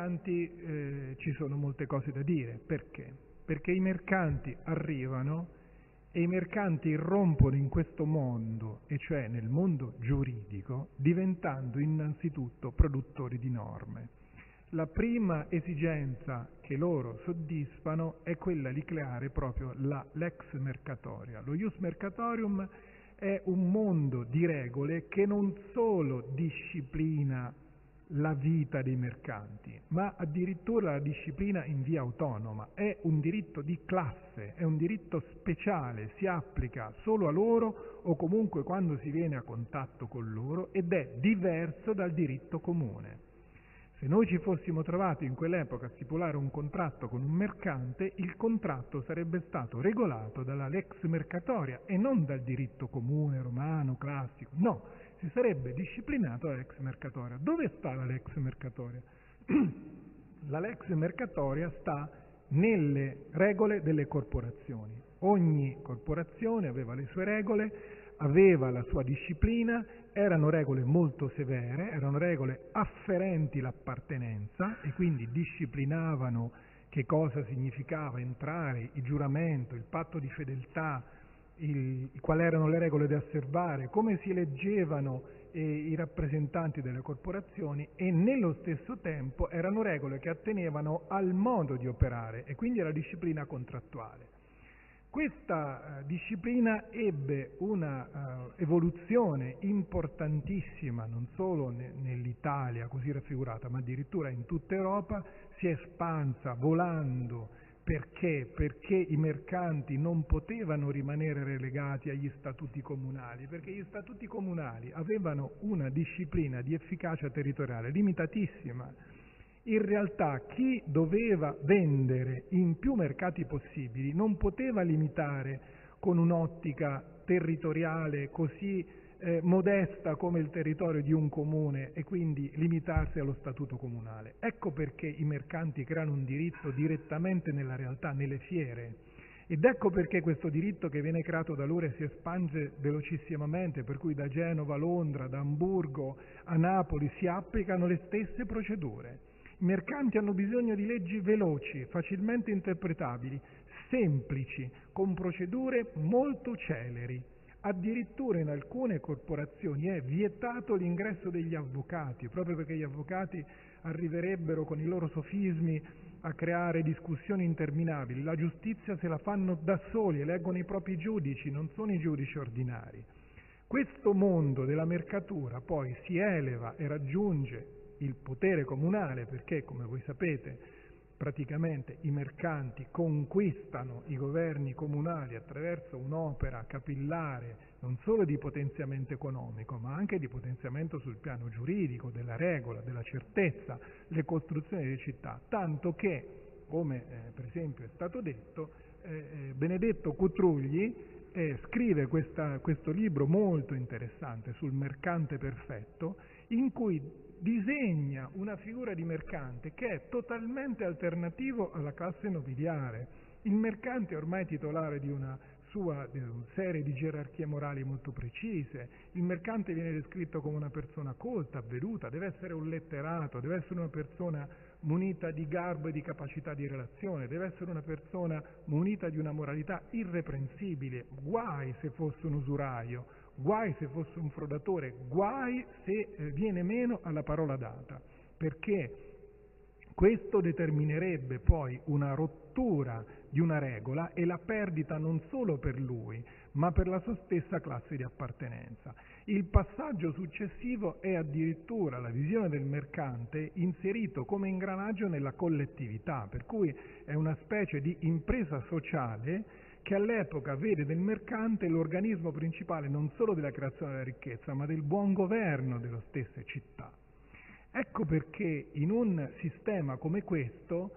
mercanti ci sono molte cose da dire. Perché? Perché i mercanti arrivano e i mercanti irrompono in questo mondo, e cioè nel mondo giuridico, diventando innanzitutto produttori di norme. La prima esigenza che loro soddisfano è quella di creare proprio la lex mercatoria. Lo ius mercatorium è un mondo di regole che non solo disciplina la vita dei mercanti, ma addirittura la disciplina in via autonoma. È un diritto di classe, è un diritto speciale, si applica solo a loro o comunque quando si viene a contatto con loro ed è diverso dal diritto comune. Se noi ci fossimo trovati in quell'epoca a stipulare un contratto con un mercante, il contratto sarebbe stato regolato dalla lex mercatoria e non dal diritto comune, romano, classico, no, si sarebbe disciplinato la lex mercatoria. Dove sta la lex mercatoria? La lex mercatoria sta nelle regole delle corporazioni. Ogni corporazione aveva le sue regole, aveva la sua disciplina, erano regole molto severe, erano regole afferenti l'appartenenza e quindi disciplinavano che cosa significava entrare, il giuramento, il patto di fedeltà, quali erano le regole da osservare, come si eleggevano i rappresentanti delle corporazioni e nello stesso tempo erano regole che attenevano al modo di operare e quindi alla disciplina contrattuale. Questa disciplina ebbe una evoluzione importantissima non solo nell'Italia così raffigurata, ma addirittura in tutta Europa, si è espansa volando. Perché? Perché i mercanti non potevano rimanere relegati agli statuti comunali, perché gli statuti comunali avevano una disciplina di efficacia territoriale limitatissima. In realtà chi doveva vendere in più mercati possibili non poteva limitare con un'ottica territoriale così modesta come il territorio di un comune e quindi limitarsi allo statuto comunale. Ecco perché i mercanti creano un diritto direttamente nella realtà, nelle fiere. Ed ecco perché questo diritto che viene creato da loro si espange velocissimamente, per cui da Genova a Londra, da Amburgo a Napoli si applicano le stesse procedure. I mercanti hanno bisogno di leggi veloci, facilmente interpretabili, semplici, con procedure molto celeri. Addirittura in alcune corporazioni è vietato l'ingresso degli avvocati, proprio perché gli avvocati arriverebbero con i loro sofismi a creare discussioni interminabili. La giustizia se la fanno da soli, eleggono i propri giudici, non sono i giudici ordinari. Questo mondo della mercatura poi si eleva e raggiunge il potere comunale perché, come voi sapete, praticamente i mercanti conquistano i governi comunali attraverso un'opera capillare non solo di potenziamento economico ma anche di potenziamento sul piano giuridico, della regola, della certezza, le costruzioni delle città, tanto che, come per esempio è stato detto, Benedetto Cutrugli scrive questo libro molto interessante sul mercante perfetto in cui disegna una figura di mercante che è totalmente alternativo alla classe nobiliare. Il mercante è ormai titolare di una sua serie di gerarchie morali molto precise. Il mercante viene descritto come una persona colta, avveduta, deve essere un letterato, deve essere una persona munita di garbo e di capacità di relazione, deve essere una persona munita di una moralità irreprensibile. Guai se fosse un usuraio, guai se fosse un frodatore, guai se viene meno alla parola data, perché questo determinerebbe poi una rottura di una regola e la perdita non solo per lui, ma per la sua stessa classe di appartenenza. Il passaggio successivo è addirittura la visione del mercante inserito come ingranaggio nella collettività, per cui è una specie di impresa sociale che all'epoca vede nel mercante l'organismo principale non solo della creazione della ricchezza, ma del buon governo delle stesse città. Ecco perché in un sistema come questo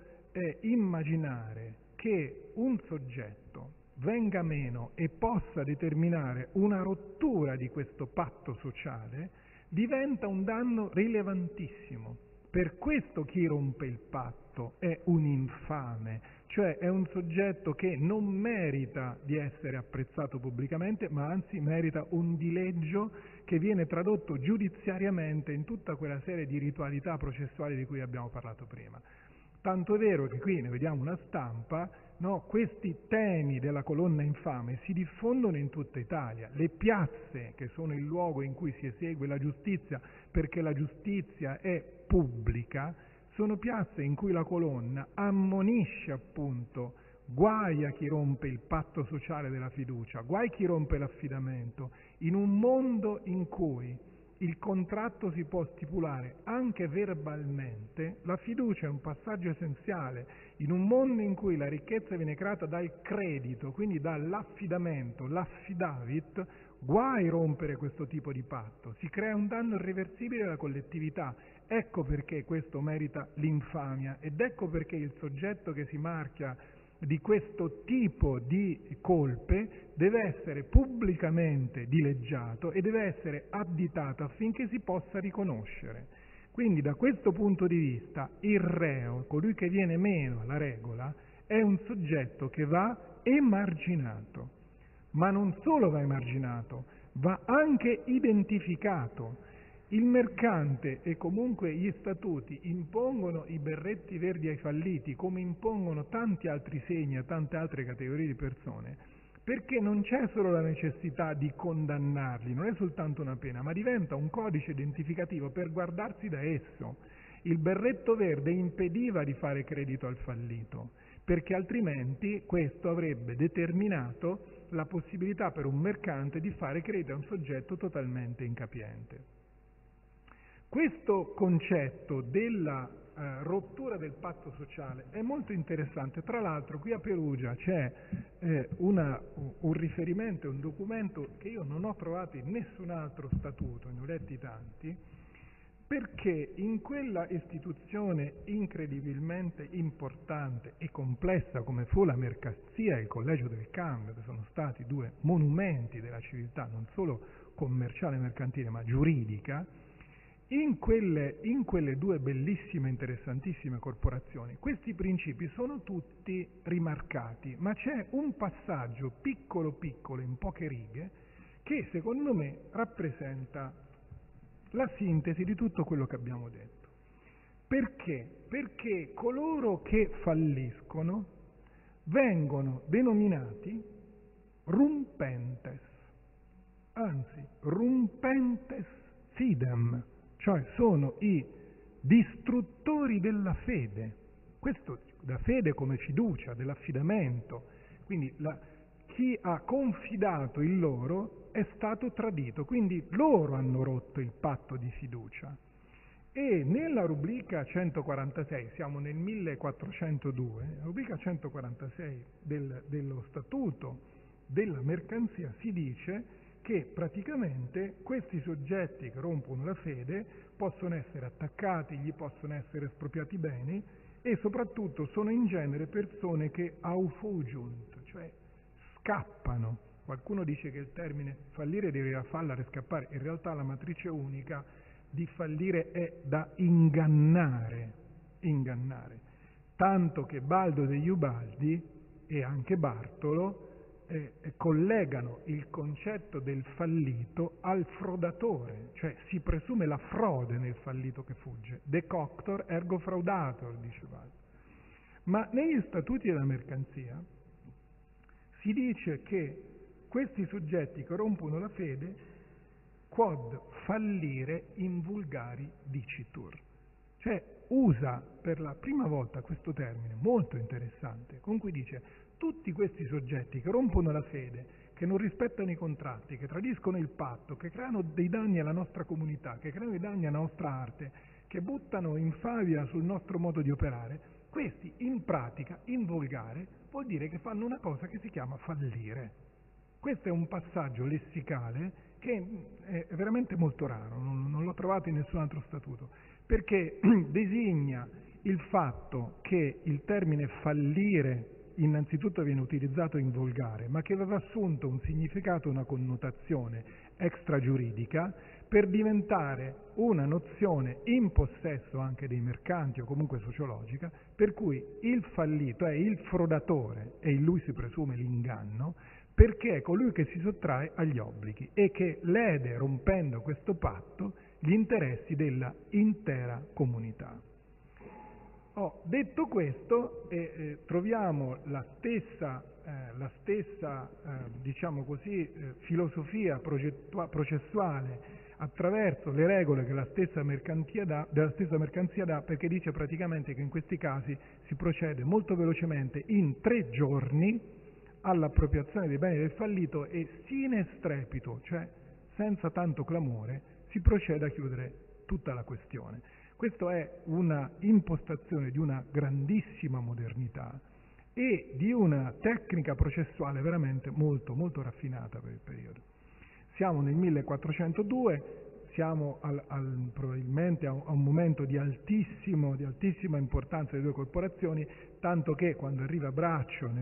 immaginare che un soggetto venga meno e possa determinare una rottura di questo patto sociale diventa un danno rilevantissimo. Per questo chi rompe il patto è un infame, cioè è un soggetto che non merita di essere apprezzato pubblicamente, ma anzi merita un dileggio che viene tradotto giudiziariamente in tutta quella serie di ritualità processuali di cui abbiamo parlato prima. Tanto è vero che qui ne vediamo una stampa, no? Questi temi della colonna infame si diffondono in tutta Italia. Le piazze, che sono il luogo in cui si esegue la giustizia, perché la giustizia è pubblica, sono piazze in cui la colonna ammonisce appunto guai a chi rompe il patto sociale della fiducia, guai a chi rompe l'affidamento, in un mondo in cui il contratto si può stipulare anche verbalmente, la fiducia è un passaggio essenziale. In un mondo in cui la ricchezza viene creata dal credito, quindi dall'affidamento, l'affidavit, guai rompere questo tipo di patto, si crea un danno irreversibile alla collettività. Ecco perché questo merita l'infamia ed ecco perché il soggetto che si marchia di questo tipo di colpe deve essere pubblicamente dileggiato e deve essere additato affinché si possa riconoscere. Quindi da questo punto di vista il reo, colui che viene meno alla regola, è un soggetto che va emarginato, ma non solo va emarginato, va anche identificato. Il mercante e comunque gli statuti impongono i berretti verdi ai falliti, come impongono tanti altri segni a tante altre categorie di persone, perché non c'è solo la necessità di condannarli, non è soltanto una pena, ma diventa un codice identificativo per guardarsi da esso. Il berretto verde impediva di fare credito al fallito, perché altrimenti questo avrebbe determinato la possibilità per un mercante di fare credito a un soggetto totalmente incapiente. Questo concetto della rottura del patto sociale è molto interessante. Tra l'altro qui a Perugia c'è un riferimento, un documento che io non ho trovato in nessun altro statuto, ne ho letti tanti, perché in quella istituzione incredibilmente importante e complessa come fu la Mercazia e il Collegio del Cambio, che sono stati due monumenti della civiltà non solo commerciale e mercantile ma giuridica, in quelle due bellissime, interessantissime corporazioni, questi principi sono tutti rimarcati, ma c'è un passaggio piccolo piccolo, in poche righe, che secondo me rappresenta la sintesi di tutto quello che abbiamo detto. Perché? Perché coloro che falliscono vengono denominati rumpentes, anzi rumpentes fidem, cioè sono i distruttori della fede, questo da fede come fiducia, dell'affidamento, quindi chi ha confidato in loro è stato tradito, quindi loro hanno rotto il patto di fiducia. E nella rubrica 146, siamo nel 1402, la rubrica 146 dello Statuto della Mercanzia si dice che praticamente questi soggetti che rompono la fede possono essere attaccati, gli possono essere espropriati beni e soprattutto sono in genere persone che aufugiunt, cioè scappano. Qualcuno dice che il termine fallire deriva fallare, scappare, in realtà la matrice unica di fallire è da ingannare, tanto che Baldo degli Ubaldi e anche Bartolo collegano il concetto del fallito al frodatore, cioè si presume la frode nel fallito che fugge. Decoctor ergo fraudator, diceva. Ma negli statuti della mercanzia si dice che questi soggetti che rompono la fede quod fallire in vulgari dicitur, cioè usa per la prima volta questo termine molto interessante, con cui dice tutti questi soggetti che rompono la fede, che non rispettano i contratti, che tradiscono il patto, che creano dei danni alla nostra comunità, che creano dei danni alla nostra arte, che buttano in favia sul nostro modo di operare, questi in pratica, in volgare, vuol dire che fanno una cosa che si chiama fallire. Questo è un passaggio lessicale che è veramente molto raro, non l'ho trovato in nessun altro statuto, perché designa il fatto che il termine fallire innanzitutto viene utilizzato in volgare, ma che aveva assunto un significato, una connotazione extragiuridica per diventare una nozione in possesso anche dei mercanti o comunque sociologica, per cui il fallito è il frodatore e in lui si presume l'inganno, perché è colui che si sottrae agli obblighi e che lede, rompendo questo patto, gli interessi della intera comunità. Detto questo, troviamo la stessa diciamo così, filosofia processuale attraverso le regole che della stessa mercanzia dà, perché dice praticamente che in questi casi si procede molto velocemente in 3 giorni all'appropriazione dei beni del fallito e sine strepito, cioè senza tanto clamore, si procede a chiudere tutta la questione. Questa è una impostazione di una grandissima modernità e di una tecnica processuale veramente molto, molto raffinata per il periodo. Siamo nel 1402, siamo probabilmente a un momento di altissima importanza delle 2 corporazioni, tanto che quando arriva Braccio nel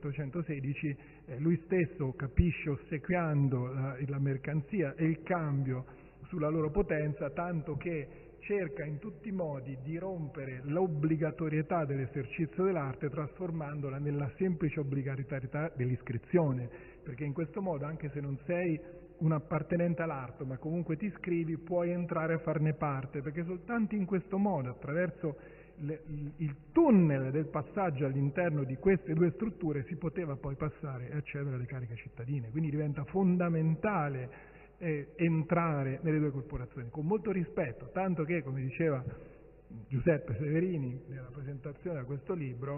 1416 lui stesso capisce, ossequiando la mercanzia e il cambio sulla loro potenza, tanto che cerca in tutti i modi di rompere l'obbligatorietà dell'esercizio dell'arte trasformandola nella semplice obbligatorietà dell'iscrizione, perché in questo modo, anche se non sei un appartenente all'arte, ma comunque ti iscrivi, puoi entrare a farne parte, perché soltanto in questo modo, attraverso il tunnel del passaggio all'interno di queste 2 strutture, si poteva poi passare e accedere alle cariche cittadine. Quindi diventa fondamentale entrare nelle 2 corporazioni, con molto rispetto, tanto che, come diceva Giuseppe Severini nella presentazione di questo libro,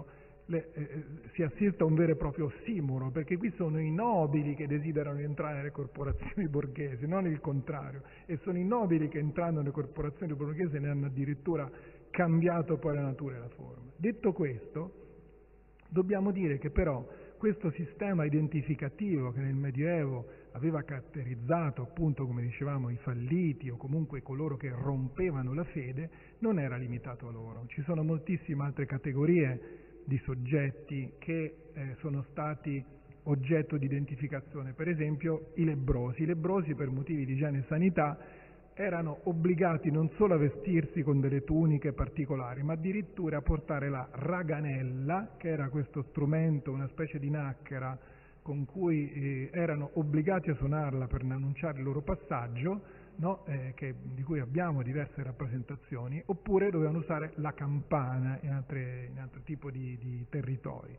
si assiste a un vero e proprio ossimoro, perché qui sono i nobili che desiderano entrare nelle corporazioni borghesi, non il contrario, e sono i nobili che entrando nelle corporazioni borghesi ne hanno addirittura cambiato poi la natura e la forma. Detto questo, dobbiamo dire che però questo sistema identificativo che nel Medioevo aveva caratterizzato, appunto, come dicevamo, i falliti o comunque coloro che rompevano la fede, non era limitato a loro. Ci sono moltissime altre categorie di soggetti che sono stati oggetto di identificazione. Per esempio i lebbrosi. I lebbrosi, per motivi di igiene e sanità, erano obbligati non solo a vestirsi con delle tuniche particolari, ma addirittura a portare la raganella, che era questo strumento, una specie di nacchere, con cui erano obbligati a suonarla per annunciare il loro passaggio, no? Di cui abbiamo diverse rappresentazioni, oppure dovevano usare la campana in altri tipi di territori.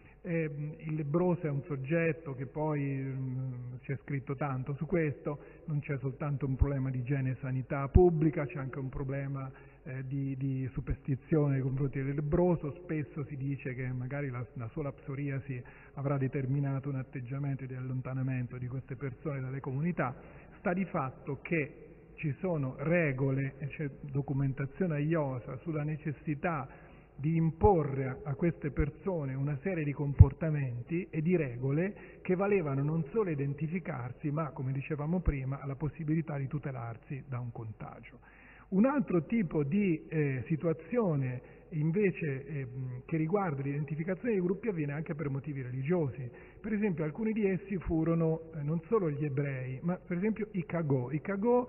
Il lebbroso è un soggetto che poi si è scritto tanto su questo, non c'è soltanto un problema di igiene e sanità pubblica, c'è anche un problema di superstizione nei confronti del lebbroso. Spesso si dice che magari la sola psoriasi avrà determinato un atteggiamento di allontanamento di queste persone dalle comunità. Sta di fatto che ci sono regole e c'è documentazione a iosa sulla necessità di imporre a queste persone una serie di comportamenti e di regole che valevano non solo identificarsi, ma, come dicevamo prima, la possibilità di tutelarsi da un contagio. Un altro tipo di situazione invece che riguarda l'identificazione dei gruppi avviene anche per motivi religiosi. Per esempio alcuni di essi furono non solo gli ebrei, ma per esempio i Cagò. I Cagò,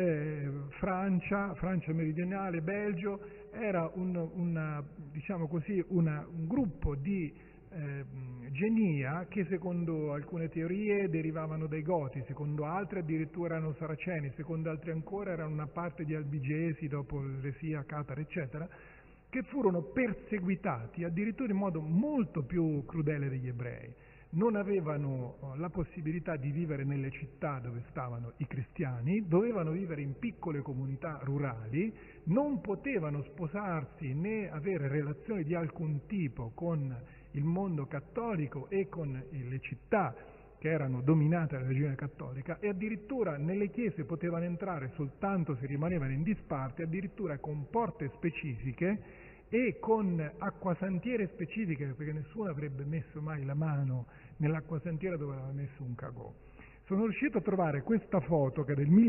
Francia meridionale, Belgio, era diciamo così, un gruppo di genia che secondo alcune teorie derivavano dai Goti, secondo altre addirittura erano Saraceni, secondo altri ancora erano una parte di Albigesi dopo l'eresia catara, eccetera, che furono perseguitati addirittura in modo molto più crudele degli ebrei. Non avevano la possibilità di vivere nelle città dove stavano i cristiani, dovevano vivere in piccole comunità rurali, non potevano sposarsi né avere relazioni di alcun tipo con il mondo cattolico e con le città che erano dominate dalla religione cattolica, e addirittura nelle chiese potevano entrare soltanto se rimanevano in disparte, addirittura con porte specifiche e con acquasantiere specifiche, perché nessuno avrebbe messo mai la mano nell'acquasantiera dove aveva messo un cagò. Sono riuscito a trovare questa foto, che è del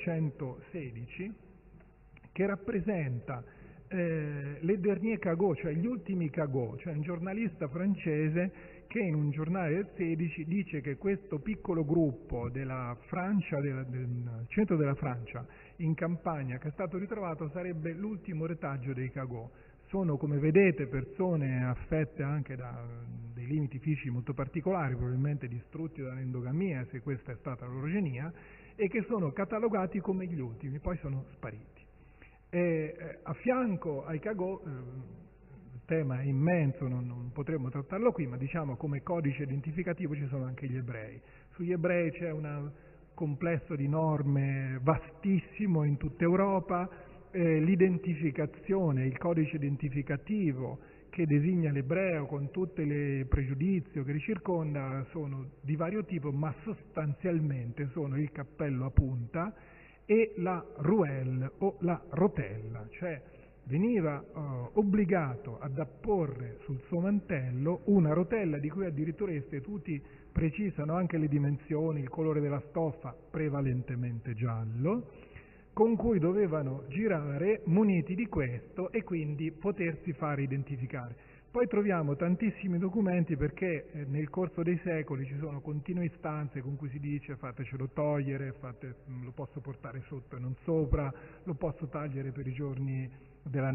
1916, che rappresenta les derniers cagots, cioè gli ultimi cagots, cioè un giornalista francese che in un giornale del 16 dice che questo piccolo gruppo della Francia, del centro della Francia, in campagna, che è stato ritrovato, sarebbe l'ultimo retaggio dei cagots. Sono, come vedete, persone affette anche da dei limiti fisici molto particolari, probabilmente distrutti dall'endogamia, se questa è stata la loro genia, e che sono catalogati come gli ultimi, poi sono spariti. A fianco ai cagò, il tema è immenso, non potremmo trattarlo qui, ma diciamo come codice identificativo ci sono anche gli ebrei. Sugli ebrei c'è un complesso di norme vastissimo in tutta Europa, l'identificazione, il codice identificativo che designa l'ebreo con tutte le pregiudizio che li circonda sono di vario tipo, ma sostanzialmente sono il cappello a punta e la rouelle o la rotella, cioè veniva obbligato ad apporre sul suo mantello una rotella di cui addirittura gli istituti precisano anche le dimensioni, il colore della stoffa, prevalentemente giallo, con cui dovevano girare muniti di questo e quindi potersi fare identificare. Poi troviamo tantissimi documenti perché nel corso dei secoli ci sono continue istanze con cui si dice fatecelo togliere, lo posso portare sotto e non sopra, lo posso togliere per i giorni della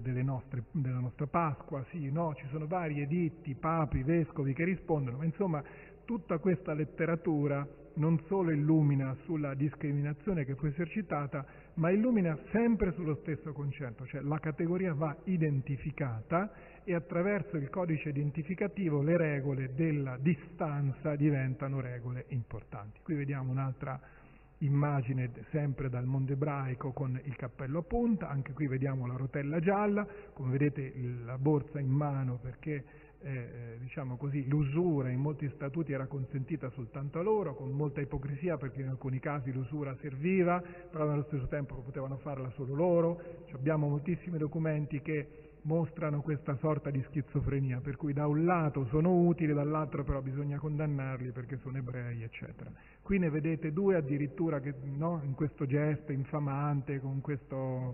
nostra Pasqua, sì, no, ci sono vari editti, papi, vescovi che rispondono, ma insomma tutta questa letteratura non solo illumina sulla discriminazione che fu esercitata, ma illumina sempre sullo stesso concetto, cioè la categoria va identificata e attraverso il codice identificativo le regole della distanza diventano regole importanti. Qui vediamo un'altra immagine sempre dal mondo ebraico con il cappello a punta, anche qui vediamo la rotella gialla, come vedete la borsa in mano perché diciamo così, l'usura in molti statuti era consentita soltanto a loro, con molta ipocrisia perché in alcuni casi l'usura serviva, però nello stesso tempo potevano farla solo loro. Abbiamo moltissimi documenti che mostrano questa sorta di schizofrenia, per cui da un lato sono utili, dall'altro però bisogna condannarli perché sono ebrei, eccetera. Qui ne vedete due addirittura che, no, in questo gesto infamante, con questo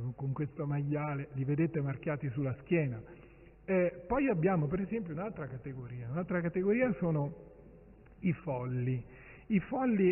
maiale, li vedete marchiati sulla schiena. Poi abbiamo per esempio un'altra categoria sono i folli. I folli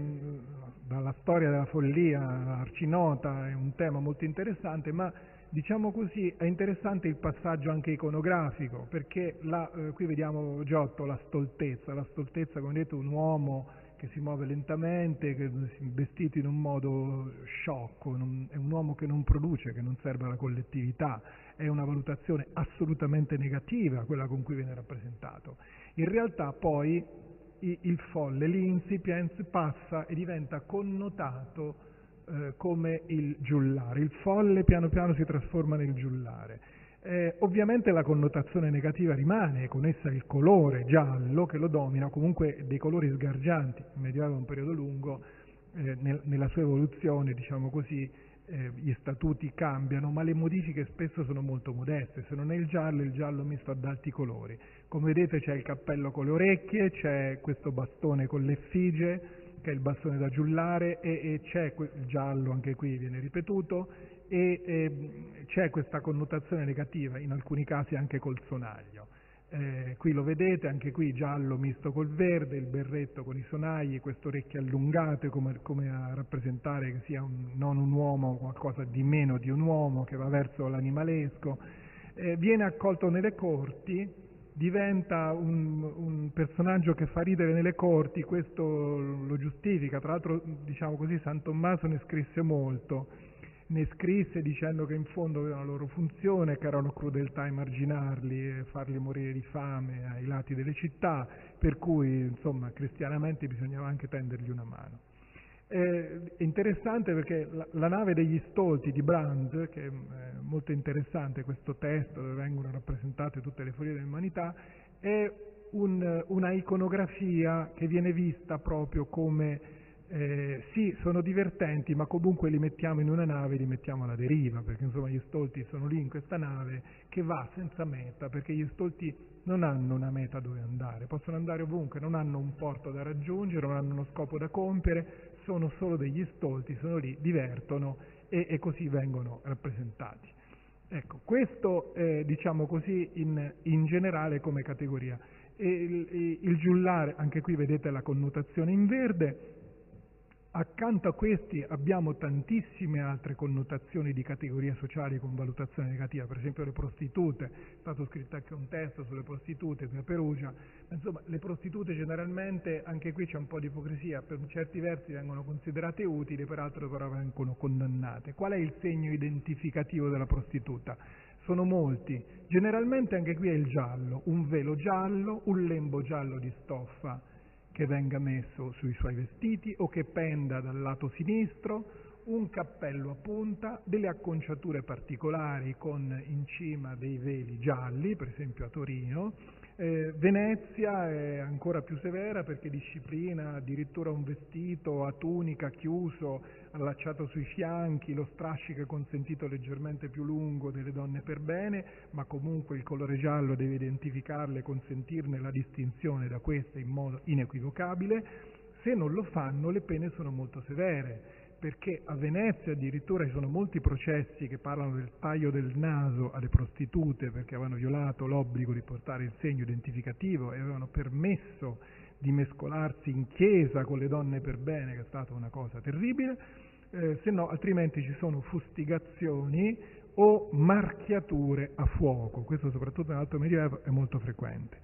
dalla storia della follia arcinota, è un tema molto interessante, ma diciamo così è interessante il passaggio anche iconografico, perché qui vediamo Giotto, la stoltezza, come vedete un uomo che si muove lentamente, che vestito in un modo sciocco, è un uomo che non produce, che non serve alla collettività, è una valutazione assolutamente negativa quella con cui viene rappresentato. In realtà poi il folle, l'insipiens, passa e diventa connotato come il giullare. Il folle piano piano si trasforma nel giullare. Ovviamente la connotazione negativa rimane, con essa il colore giallo che lo domina, comunque dei colori sgargianti. Il Medioevo è un periodo lungo, nella sua evoluzione, diciamo così, gli statuti cambiano, ma le modifiche spesso sono molto modeste. Se non è il giallo misto ad altri colori. Come vedete c'è il cappello con le orecchie, c'è questo bastone con l'effigie, che è il bastone da giullare, e c'è il giallo, anche qui viene ripetuto, e c'è questa connotazione negativa, in alcuni casi anche col sonaglio. Qui lo vedete, anche qui giallo misto col verde, il berretto con i sonagli, queste orecchie allungate come a rappresentare che sia non un uomo, qualcosa di meno di un uomo che va verso l'animalesco. Viene accolto nelle corti diventa un personaggio che fa ridere nelle corti, questo lo giustifica. Tra l'altro, diciamo così, San Tommaso ne scrisse molto, ne scrisse dicendo che in fondo avevano la loro funzione, che erano crudeltà emarginarli e farli morire di fame ai lati delle città, per cui insomma cristianamente bisognava anche tendergli una mano. È interessante perché la nave degli stolti di Brand, che è molto interessante questo testo dove vengono rappresentate tutte le follie dell'umanità, è una iconografia che viene vista proprio come sì, sono divertenti, ma comunque li mettiamo in una nave e li mettiamo alla deriva, perché insomma gli stolti sono lì in questa nave che va senza meta, perché gli stolti non hanno una meta dove andare, possono andare ovunque, non hanno un porto da raggiungere, non hanno uno scopo da compiere, sono solo degli stolti, sono lì, divertono e così vengono rappresentati. Ecco, questo diciamo così in generale come categoria. Il giullare, anche qui vedete la connotazione in verde. Accanto a questi abbiamo tantissime altre connotazioni di categorie sociali con valutazione negativa, per esempio le prostitute, è stato scritto anche un testo sulle prostitute qui a Perugia, insomma le prostitute generalmente, anche qui c'è un po' di ipocrisia, per certi versi vengono considerate utili, per altri però vengono condannate. Qual è il segno identificativo della prostituta? Sono molti, generalmente anche qui è il giallo, un velo giallo, un lembo giallo di stoffa che venga messo sui suoi vestiti o che penda dal lato sinistro, un cappello a punta, delle acconciature particolari con in cima dei veli gialli, per esempio a Torino. Venezia è ancora più severa perché disciplina addirittura un vestito a tunica chiuso, allacciato sui fianchi, lo strascico è consentito leggermente più lungo delle donne per bene, ma comunque il colore giallo deve identificarle e consentirne la distinzione da queste in modo inequivocabile. Se non lo fanno le pene sono molto severe, perché a Venezia addirittura ci sono molti processi che parlano del taglio del naso alle prostitute perché avevano violato l'obbligo di portare il segno identificativo e avevano permesso di mescolarsi in chiesa con le donne per bene, che è stata una cosa terribile, se no altrimenti ci sono fustigazioni o marchiature a fuoco, questo soprattutto nell'Alto Medioevo è molto frequente.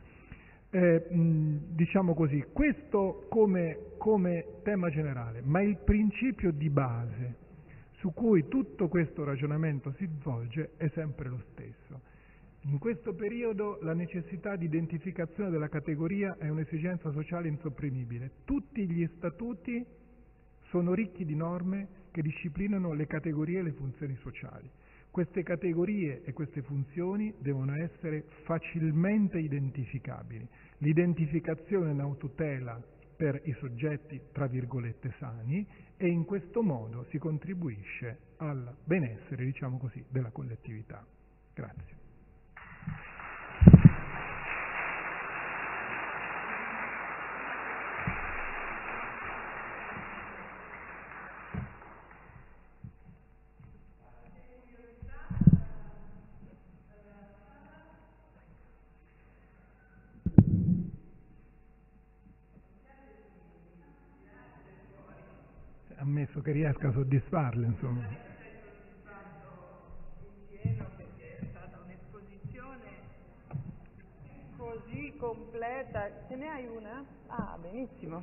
Diciamo così, questo come tema generale, ma il principio di base su cui tutto questo ragionamento si svolge è sempre lo stesso. In questo periodo la necessità di identificazione della categoria è un'esigenza sociale insopprimibile. Tutti gli statuti sono ricchi di norme che disciplinano le categorie e le funzioni sociali. Queste categorie e queste funzioni devono essere facilmente identificabili. L'identificazione è una tutela per i soggetti, tra virgolette, sani, e in questo modo si contribuisce al benessere, diciamo così, della collettività. Grazie. Ammesso che riesca a soddisfarle, insomma. Perché è stata un'esposizione così completa. Ce ne hai una? Ah, benissimo.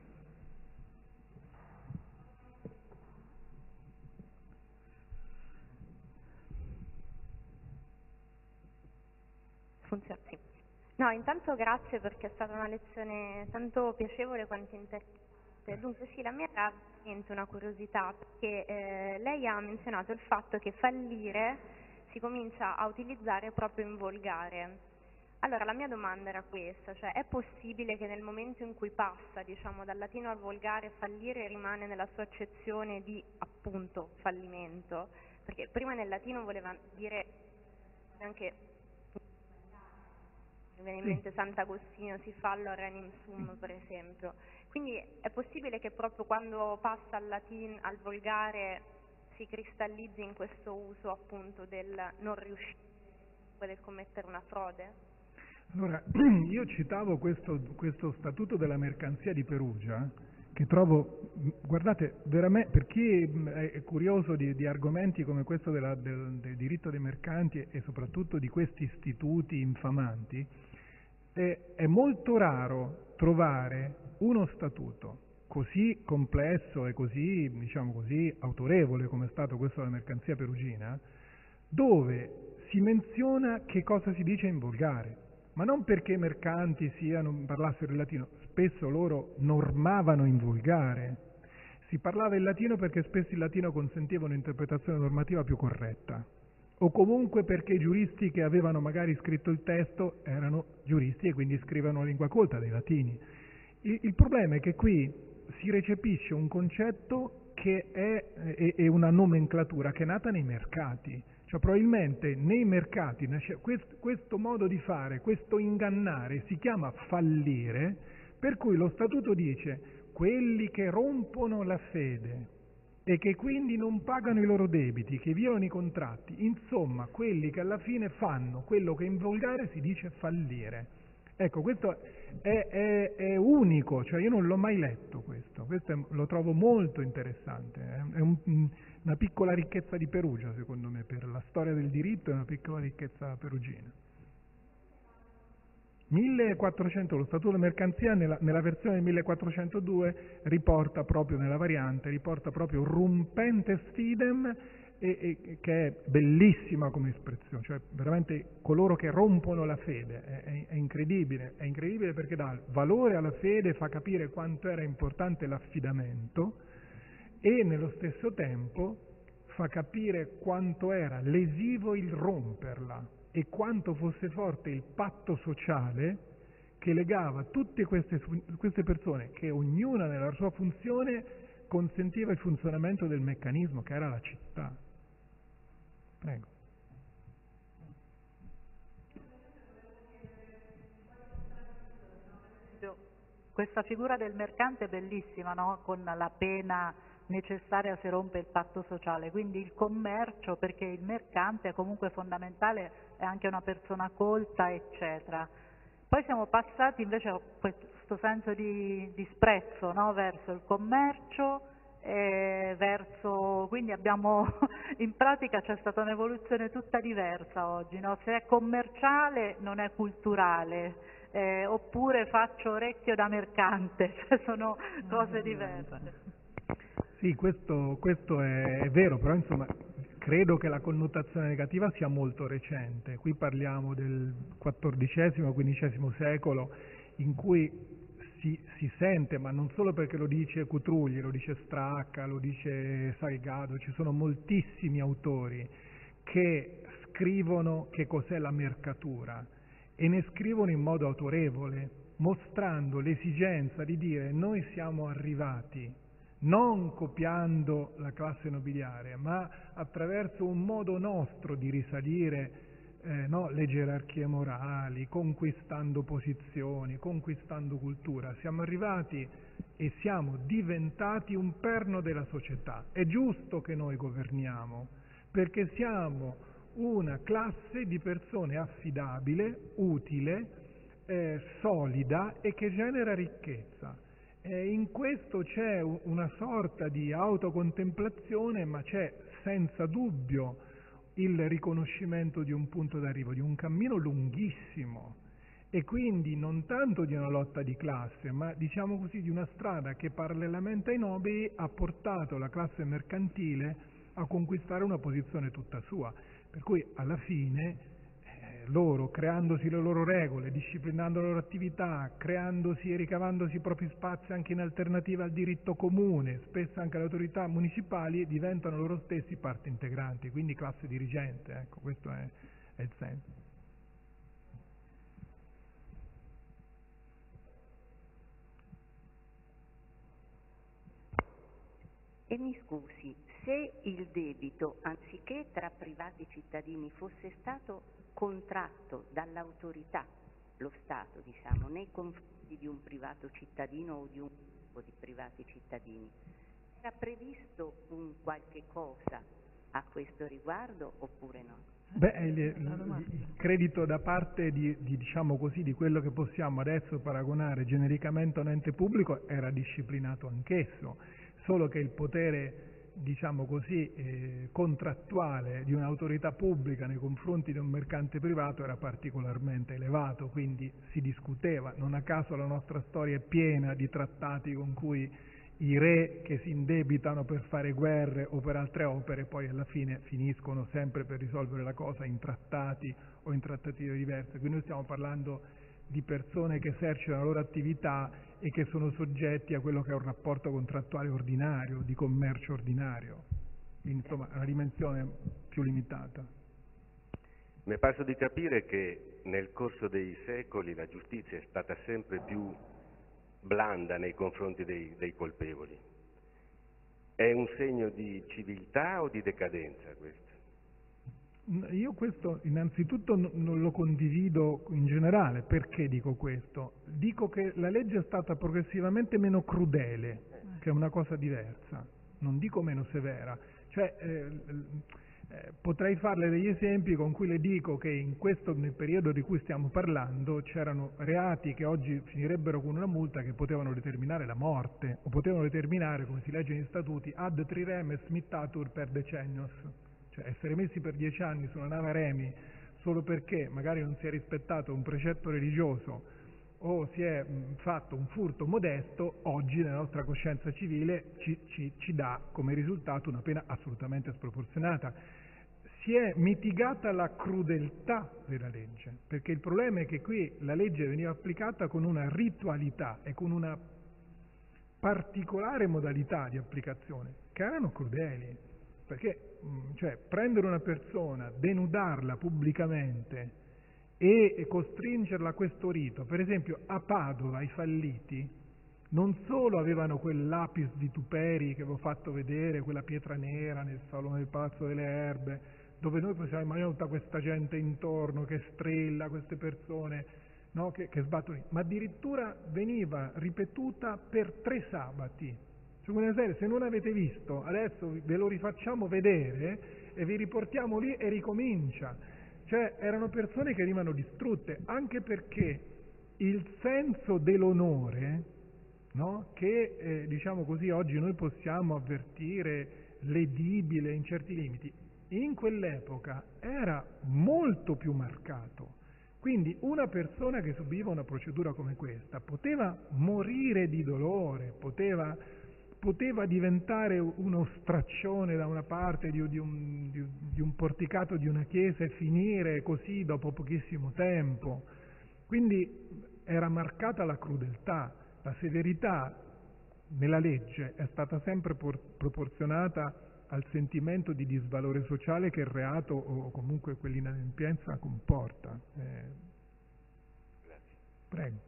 Funziona, sì. No, intanto grazie perché è stata una lezione tanto piacevole quanto interessante. Dunque sì, la mia era veramente una curiosità, perché lei ha menzionato il fatto che fallire si comincia a utilizzare proprio in volgare. Allora la mia domanda era questa, cioè è possibile che nel momento in cui passa, diciamo, dal latino al volgare, fallire rimane nella sua accezione di appunto fallimento? Perché prima nel latino voleva dire anche, mi viene in mente Sant'Agostino, si fallo renim sum per esempio. Quindi è possibile che proprio quando passa al volgare si cristallizzi in questo uso appunto del non riuscire, del commettere una frode? Allora, io citavo questo statuto della mercanzia di Perugia, che trovo, guardate, veramente, per chi è curioso di argomenti come questo del diritto dei mercanti e soprattutto di questi istituti infamanti, è molto raro trovare uno statuto così complesso e così, diciamo così, autorevole come è stato questo della mercanzia perugina, dove si menziona che cosa si dice in volgare, ma non perché i mercanti parlassero il latino, spesso loro normavano in volgare, si parlava il latino perché spesso il latino consentiva un'interpretazione normativa più corretta, o comunque perché i giuristi che avevano magari scritto il testo erano giuristi e quindi scrivevano la lingua colta dei latini. Il problema è che qui si recepisce un concetto che è una nomenclatura che è nata nei mercati, cioè probabilmente nei mercati questo modo di fare, questo ingannare si chiama fallire, per cui lo statuto dice quelli che rompono la fede e che quindi non pagano i loro debiti, che violano i contratti, insomma quelli che alla fine fanno quello che in volgare si dice fallire. Ecco, questo è unico, cioè io non l'ho mai letto questo lo trovo molto interessante, è una piccola ricchezza di Perugia secondo me, per la storia del diritto è una piccola ricchezza perugina. 1400, lo Statuto della Mercanzia nella versione del 1402 riporta proprio nella variante, riporta proprio rumpentes fidem, che è bellissima come espressione, cioè veramente coloro che rompono la fede, è incredibile perché dà valore alla fede, fa capire quanto era importante l'affidamento e nello stesso tempo fa capire quanto era lesivo il romperla e quanto fosse forte il patto sociale che legava tutte queste persone, che ognuna nella sua funzione consentiva il funzionamento del meccanismo che era la città. Prego. Questa figura del mercante è bellissima, no? Con la pena necessaria se rompe il patto sociale, quindi il commercio, perché il mercante è comunque fondamentale, è anche una persona colta, eccetera. Poi siamo passati invece a questo senso di disprezzo, no? Verso il commercio, quindi abbiamo, in pratica c'è stata un'evoluzione tutta diversa oggi, no? Se è commerciale non è culturale, oppure faccio orecchio da mercante, cioè sono cose diverse. Sì, questo è vero, però insomma credo che la connotazione negativa sia molto recente. Qui parliamo del XIV-XV secolo in cui si sente, ma non solo perché lo dice Cutrugli, lo dice Stracca, lo dice Salgado, ci sono moltissimi autori che scrivono che cos'è la mercatura e ne scrivono in modo autorevole, mostrando l'esigenza di dire noi siamo arrivati non copiando la classe nobiliare, ma attraverso un modo nostro di risalire le gerarchie morali, conquistando posizioni, conquistando cultura. Siamo arrivati e siamo diventati un perno della società. È giusto che noi governiamo, perché siamo una classe di persone affidabile, utile, solida e che genera ricchezza. In questo c'è una sorta di autocontemplazione, ma c'è senza dubbio il riconoscimento di un punto d'arrivo, di un cammino lunghissimo e quindi non tanto di una lotta di classe, ma diciamo così di una strada che parallelamente ai nobili ha portato la classe mercantile a conquistare una posizione tutta sua, per cui alla fine loro, creandosi le loro regole, disciplinando le loro attività, creandosi e ricavandosi i propri spazi anche in alternativa al diritto comune, spesso anche le autorità municipali, diventano loro stessi parte integranti, quindi classe dirigente, ecco, questo è il senso. E mi scusi, se il debito, anziché tra privati cittadini, fosse stato contratto dall'autorità, lo Stato, diciamo, nei confronti di un privato cittadino o di un gruppo di privati cittadini, era previsto un qualche cosa a questo riguardo oppure no? Il credito da parte diciamo così, di quello che possiamo adesso paragonare genericamente a un ente pubblico era disciplinato anch'esso, solo che il potere diciamo così, contrattuale di un'autorità pubblica nei confronti di un mercante privato era particolarmente elevato, quindi si discuteva. Non a caso la nostra storia è piena di trattati con cui i re che si indebitano per fare guerre o per altre opere poi alla fine finiscono sempre per risolvere la cosa in trattati o in trattative diverse. Quindi noi stiamo parlando di persone che esercitano la loro attività e che sono soggetti a quello che è un rapporto contrattuale ordinario, di commercio ordinario. Quindi, insomma, è una dimensione più limitata. Mi è parso di capire che nel corso dei secoli la giustizia è stata sempre più blanda nei confronti dei colpevoli. È un segno di civiltà o di decadenza questo? Io questo innanzitutto non lo condivido in generale. Perché dico questo? Dico che la legge è stata progressivamente meno crudele, che è una cosa diversa, non dico meno severa. Cioè, potrei farle degli esempi con cui le dico che nel periodo di cui stiamo parlando c'erano reati che oggi finirebbero con una multa che potevano determinare la morte, o potevano determinare, come si legge negli statuti, ad trirem smittatur per decennios. Cioè essere messi per 10 anni su una nave a remi solo perché magari non si è rispettato un precetto religioso o si è fatto un furto modesto, oggi nella nostra coscienza civile ci dà come risultato una pena assolutamente sproporzionata. Si è mitigata la crudeltà della legge, perché il problema è che qui la legge veniva applicata con una ritualità e con una particolare modalità di applicazione che erano crudeli. Perché cioè, prendere una persona, denudarla pubblicamente e costringerla a questo rito, per esempio a Padova i falliti non solo avevano quel lapis di Tuperi che avevo fatto vedere, quella pietra nera nel salone del Palazzo delle Erbe, dove noi possiamo immaginare tutta questa gente intorno che strilla, queste persone, no, che sbattono, ma addirittura veniva ripetuta per 3 sabati. Se non avete visto, adesso ve lo rifacciamo vedere e vi riportiamo lì e ricomincia. Cioè erano persone che venivano distrutte, anche perché il senso dell'onore, no, che diciamo così oggi noi possiamo avvertire ledibile in certi limiti, in quell'epoca era molto più marcato. Quindi una persona che subiva una procedura come questa poteva morire di dolore, poteva diventare uno straccione da una parte di un porticato di una chiesa e finire così dopo pochissimo tempo. Quindi era marcata la crudeltà, la severità nella legge è stata sempre proporzionata al sentimento di disvalore sociale che il reato o comunque quell'inadempienza comporta. Prego.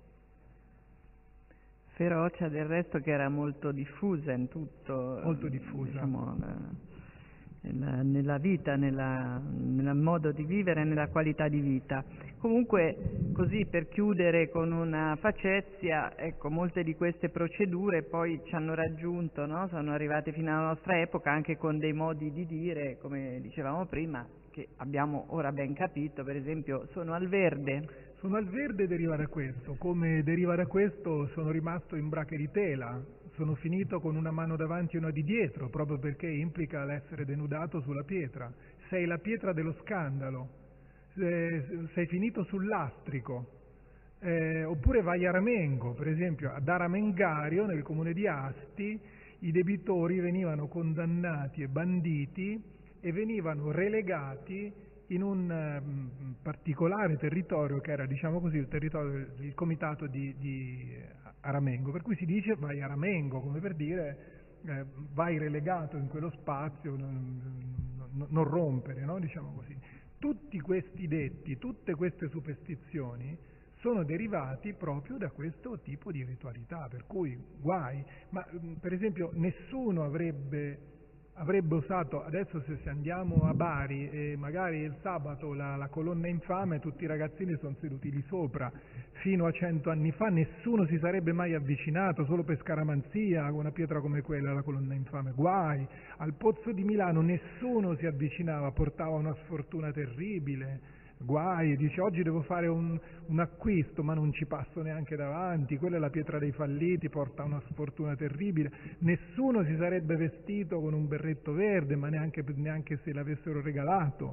Ferocia del resto che era molto diffusa in tutto, molto diffusa. Diciamo, nella vita, nel modo di vivere e nella qualità di vita. Comunque, così per chiudere con una facezia, ecco, molte di queste procedure poi ci hanno raggiunto, no? Sono arrivate fino alla nostra epoca anche con dei modi di dire, come dicevamo prima, che abbiamo ora ben capito. Per esempio, sono al verde. Sono al verde deriva da questo, come deriva da questo sono rimasto in brache di tela, sono finito con una mano davanti e una di dietro, proprio perché implica l'essere denudato sulla pietra. Sei la pietra dello scandalo, sei finito sul lastrico, oppure vai a Ramengo, per esempio ad Aramengario, nel comune di Asti, i debitori venivano condannati e banditi e venivano relegati in un particolare territorio che era, diciamo così, il comitato di Aramengo, per cui si dice vai a Ramengo, come per dire vai relegato in quello spazio, non rompere, no? Diciamo così. Tutti questi detti, tutte queste superstizioni sono derivati proprio da questo tipo di ritualità, per cui guai, ma per esempio nessuno avrebbe usato, adesso se andiamo a Bari e magari il sabato la colonna infame, tutti i ragazzini sono seduti lì sopra, fino a 100 anni fa nessuno si sarebbe mai avvicinato, solo per scaramanzia, con una pietra come quella, la colonna infame, guai, al Pozzo di Milano nessuno si avvicinava, portava una sfortuna terribile, guai, dice oggi devo fare un acquisto ma non ci passo neanche davanti, quella è la pietra dei falliti, porta una sfortuna terribile, nessuno si sarebbe vestito con un berretto verde, ma neanche se l'avessero regalato,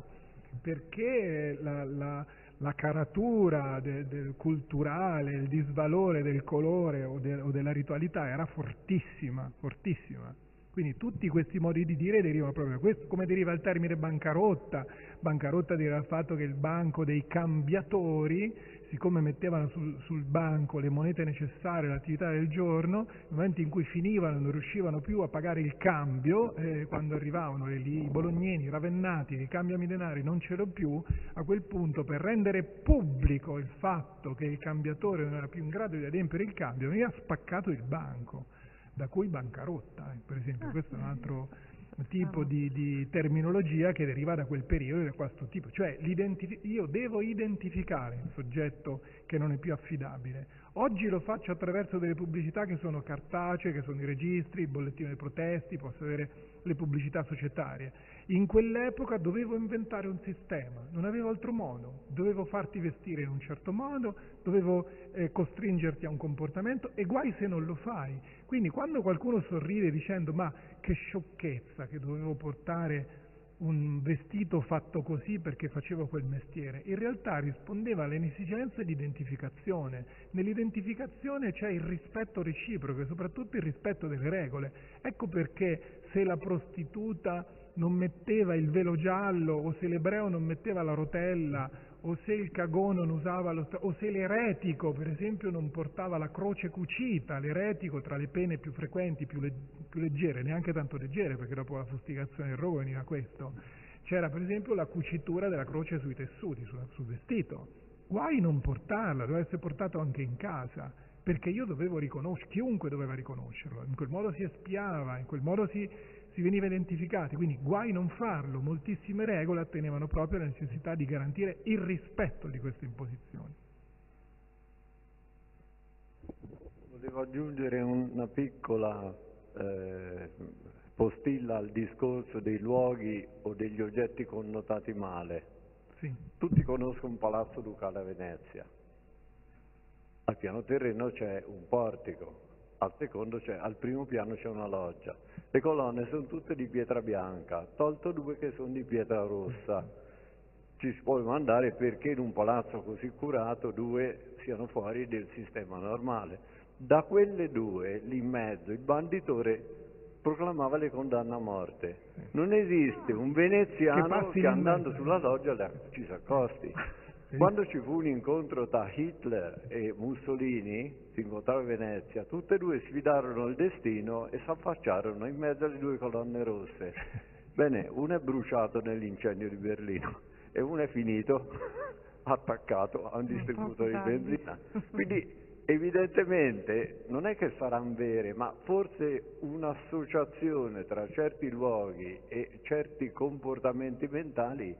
perché la caratura culturale, il disvalore del colore o della ritualità era fortissima, fortissima. Quindi tutti questi modi di dire derivano proprio da questo, come deriva il termine bancarotta. Bancarotta deriva dal fatto che il banco dei cambiatori, siccome mettevano sul banco le monete necessarie all'attività del giorno, nel momento in cui finivano non riuscivano più a pagare il cambio, quando arrivavano i bolognesi ravennati, i cambiami denari non ce l'ho più, a quel punto per rendere pubblico il fatto che il cambiatore non era più in grado di adempiere il cambio, veniva spaccato il banco. Da cui bancarotta, per esempio, questo è un altro tipo di terminologia che deriva da quel periodo, da questo tipo, cioè io devo identificare il soggetto che non è più affidabile. Oggi lo faccio attraverso delle pubblicità che sono cartacee, che sono i registri, il bollettino dei protesti, posso avere le pubblicità societarie. In quell'epoca dovevo inventare un sistema, non avevo altro modo, dovevo farti vestire in un certo modo, dovevo costringerti a un comportamento e guai se non lo fai. Quindi quando qualcuno sorride dicendo ma che sciocchezza che dovevo portare un vestito fatto così perché facevo quel mestiere, in realtà rispondeva alle esigenze di identificazione. Nell'identificazione c'è il rispetto reciproco e soprattutto il rispetto delle regole. Ecco perché se la prostituta non metteva il velo giallo, o se l'ebreo non metteva la rotella, o se il cagò non usava o se l'eretico, per esempio, non portava la croce cucita, l'eretico tra le pene più frequenti, più leggere, neanche tanto leggere, perché dopo la fustigazione del rogo veniva questo, c'era per esempio la cucitura della croce sui tessuti, sul vestito. Guai non portarla, doveva essere portato anche in casa, perché io dovevo riconoscere, chiunque doveva riconoscerlo, in quel modo si espiava, in quel modo si veniva identificati, quindi guai non farlo. Moltissime regole attenevano proprio alla necessità di garantire il rispetto di queste imposizioni. Volevo aggiungere una piccola postilla al discorso dei luoghi o degli oggetti connotati male. Sì. Tutti conoscono un palazzo ducale a Venezia. Al piano terreno c'è un portico, al primo piano c'è una loggia. Le colonne sono tutte di pietra bianca, tolto due che sono di pietra rossa. Ci si può domandare perché in un palazzo così curato due siano fuori del sistema normale. Da quelle due, lì in mezzo, il banditore proclamava le condanne a morte. Non esiste un veneziano che andando sulla loggia ci si accosti. Quando ci fu un incontro tra Hitler e Mussolini, si incontrava a Venezia, tutte e due sfidarono il destino e si affacciarono in mezzo alle due colonne rosse. Bene, uno è bruciato nell'incendio di Berlino e uno è finito attaccato a un distributore di benzina. Quindi evidentemente non è che saranno vere, ma forse un'associazione tra certi luoghi e certi comportamenti mentali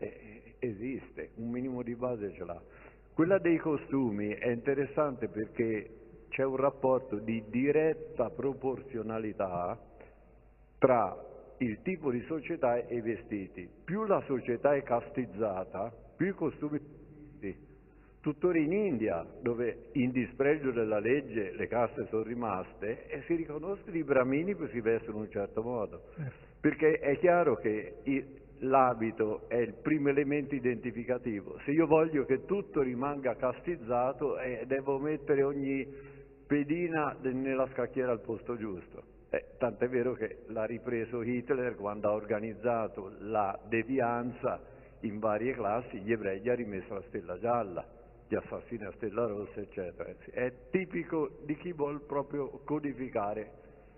esiste, un minimo di base ce l'ha. Quella dei costumi è interessante perché c'è un rapporto di diretta proporzionalità tra il tipo di società e i vestiti. Più la società è castizzata, più i costumi sono visti. Tuttora in India, dove in dispregio della legge le caste sono rimaste, e si riconoscono i bramini che si vestono in un certo modo. Perché è chiaro che l'abito è il primo elemento identificativo. Se io voglio che tutto rimanga castizzato, devo mettere ogni pedina nella scacchiera al posto giusto. Tant'è vero che l'ha ripreso Hitler quando ha organizzato la devianza in varie classi, gli ebrei gli ha rimesso la stella gialla, gli assassini a stella rossa, eccetera. È tipico di chi vuol proprio codificare.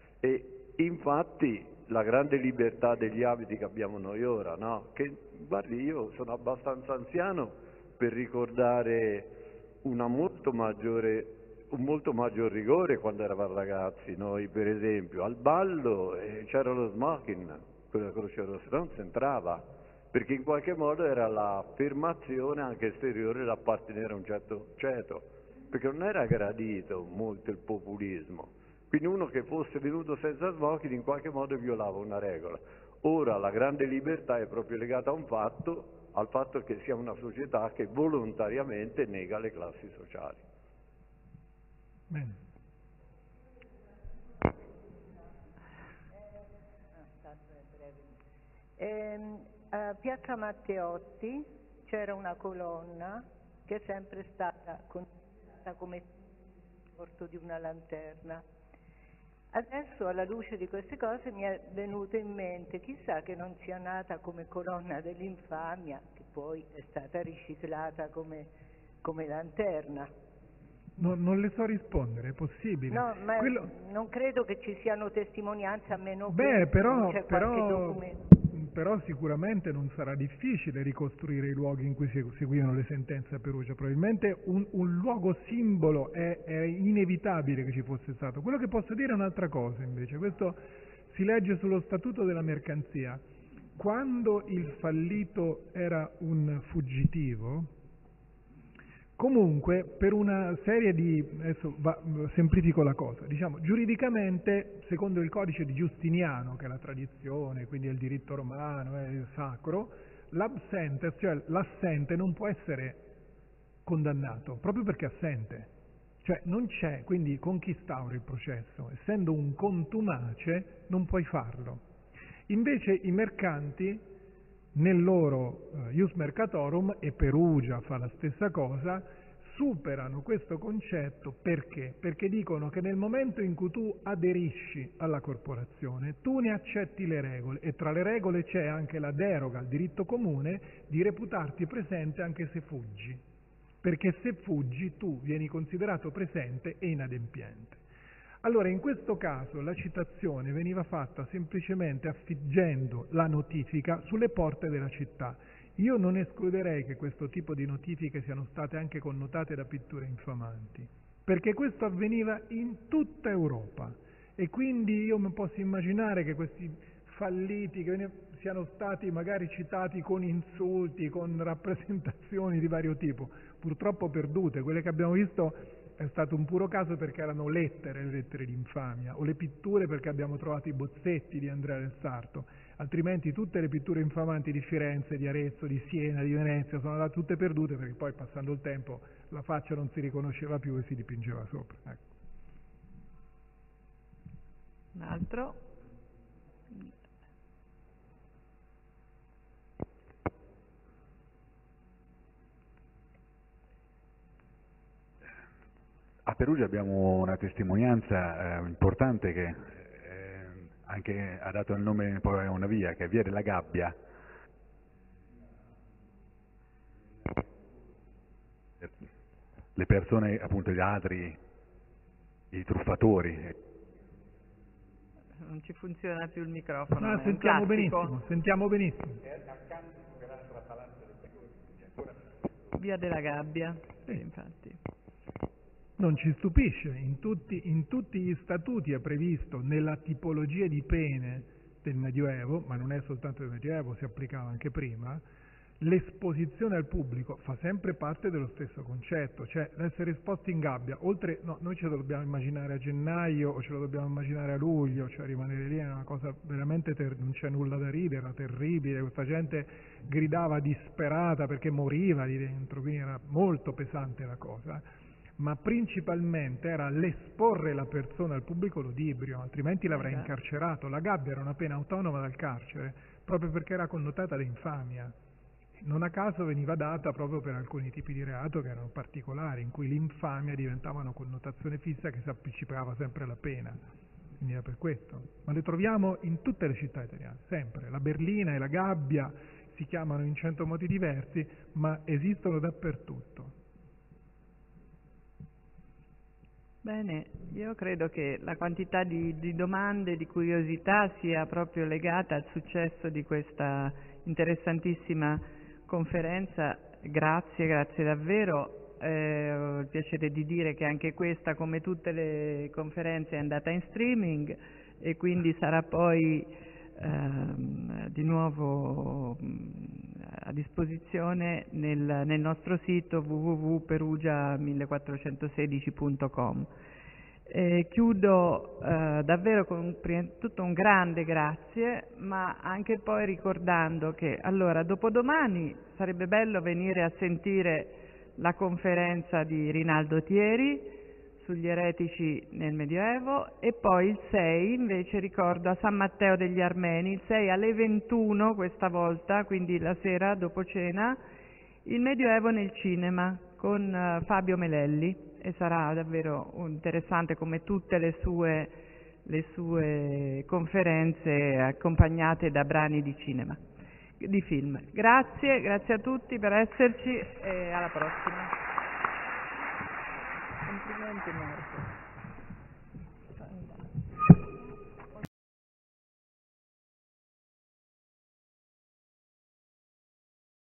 E infatti la grande libertà degli abiti che abbiamo noi ora, no? Che, guardi, io sono abbastanza anziano per ricordare un molto maggior rigore quando eravamo ragazzi. Noi, per esempio, al ballo c'era lo smoking, quella croce rossa, non si entrava, perché in qualche modo era l'affermazione anche esteriore dell'appartenere a un certo ceto, perché non era gradito molto il populismo. Quindi uno che fosse venuto senza smoking in qualche modo violava una regola. Ora la grande libertà è proprio legata a un fatto, al fatto che sia una società che volontariamente nega le classi sociali. Bene. A Piazza Matteotti c'era una colonna che è sempre stata considerata come porto di una lanterna. Adesso, alla luce di queste cose, mi è venuto in mente, chissà che non sia nata come colonna dell'infamia, che poi è stata riciclata come lanterna. Non le so rispondere, è possibile. No, ma non credo che ci siano testimonianze, a meno che non c'è qualche documento. Però sicuramente non sarà difficile ricostruire i luoghi in cui si seguivano le sentenze a Perugia. Probabilmente un luogo simbolo è inevitabile che ci fosse stato. Quello che posso dire è un'altra cosa invece, questo si legge sullo Statuto della Mercanzia. Quando il fallito era un fuggitivo, comunque, per una serie di, adesso semplifico la cosa, diciamo, giuridicamente, secondo il codice di Giustiniano, che è la tradizione, quindi è il diritto romano, è il sacro, l'absente, cioè l'assente non può essere condannato, proprio perché è assente. Cioè non c'è, quindi conquistauro il processo, essendo un contumace non puoi farlo. Invece i mercanti, nel loro ius mercatorum, e Perugia fa la stessa cosa, superano questo concetto perché? Perché dicono che nel momento in cui tu aderisci alla corporazione, tu ne accetti le regole, e tra le regole c'è anche la deroga al diritto comune di reputarti presente anche se fuggi, perché se fuggi tu vieni considerato presente e inadempiente. Allora, in questo caso la citazione veniva fatta semplicemente affiggendo la notifica sulle porte della città. Io non escluderei che questo tipo di notifiche siano state anche connotate da pitture infamanti, perché questo avveniva in tutta Europa, e quindi io mi posso immaginare che questi falliti che siano stati magari citati con insulti, con rappresentazioni di vario tipo, purtroppo perdute. Quelle che abbiamo visto è stato un puro caso perché erano lettere, le lettere di infamia, o le pitture perché abbiamo trovato i bozzetti di Andrea del Sarto, altrimenti tutte le pitture infamanti di Firenze, di Arezzo, di Siena, di Venezia sono andate tutte perdute, perché poi passando il tempo la faccia non si riconosceva più e si dipingeva sopra. Ecco. Un altro? A Perugia abbiamo una testimonianza importante che anche ha dato il nome poi a una via, che è Via della Gabbia. Le persone, appunto, gli ladri, i truffatori. Non ci funziona più il microfono. No, sentiamo benissimo, sentiamo benissimo. Via della Gabbia, infatti. Non ci stupisce, in tutti gli statuti è previsto, nella tipologia di pene del Medioevo, ma non è soltanto del Medioevo, si applicava anche prima, l'esposizione al pubblico fa sempre parte dello stesso concetto, cioè l'essere esposti in gabbia, oltre, no, noi ce lo dobbiamo immaginare a gennaio o ce lo dobbiamo immaginare a luglio, cioè rimanere lì è una cosa veramente, non c'è nulla da ridere, era terribile, questa gente gridava disperata perché moriva lì dentro, quindi era molto pesante la cosa. Ma principalmente era l'esporre la persona al pubblico ludibrio, altrimenti l'avrei incarcerato. La gabbia era una pena autonoma dal carcere, proprio perché era connotata da infamia. Non a caso veniva data proprio per alcuni tipi di reato che erano particolari, in cui l'infamia diventava una connotazione fissa che si appiccicava sempre alla pena. Quindi era per questo. Ma le troviamo in tutte le città italiane, sempre. La berlina e la gabbia si chiamano in 100 modi diversi, ma esistono dappertutto. Bene, io credo che la quantità di domande, di curiosità sia proprio legata al successo di questa interessantissima conferenza. Grazie davvero. Ho il piacere di dire che anche questa, come tutte le conferenze, è andata in streaming e quindi sarà poi di nuovo a disposizione nel nostro sito www.perugia1416.com. Chiudo davvero con prima di tutto un grande grazie, ma anche poi ricordando che allora dopodomani sarebbe bello venire a sentire la conferenza di Rinaldo Thieri sugli eretici nel Medioevo, e poi il 6 invece ricordo a San Matteo degli Armeni, il 6 alle 21 questa volta, quindi la sera dopo cena, il Medioevo nel cinema con Fabio Melelli, e sarà davvero interessante come tutte le sue conferenze accompagnate da brani di cinema, di film. Grazie a tutti per esserci e alla prossima. Complimenti Marco.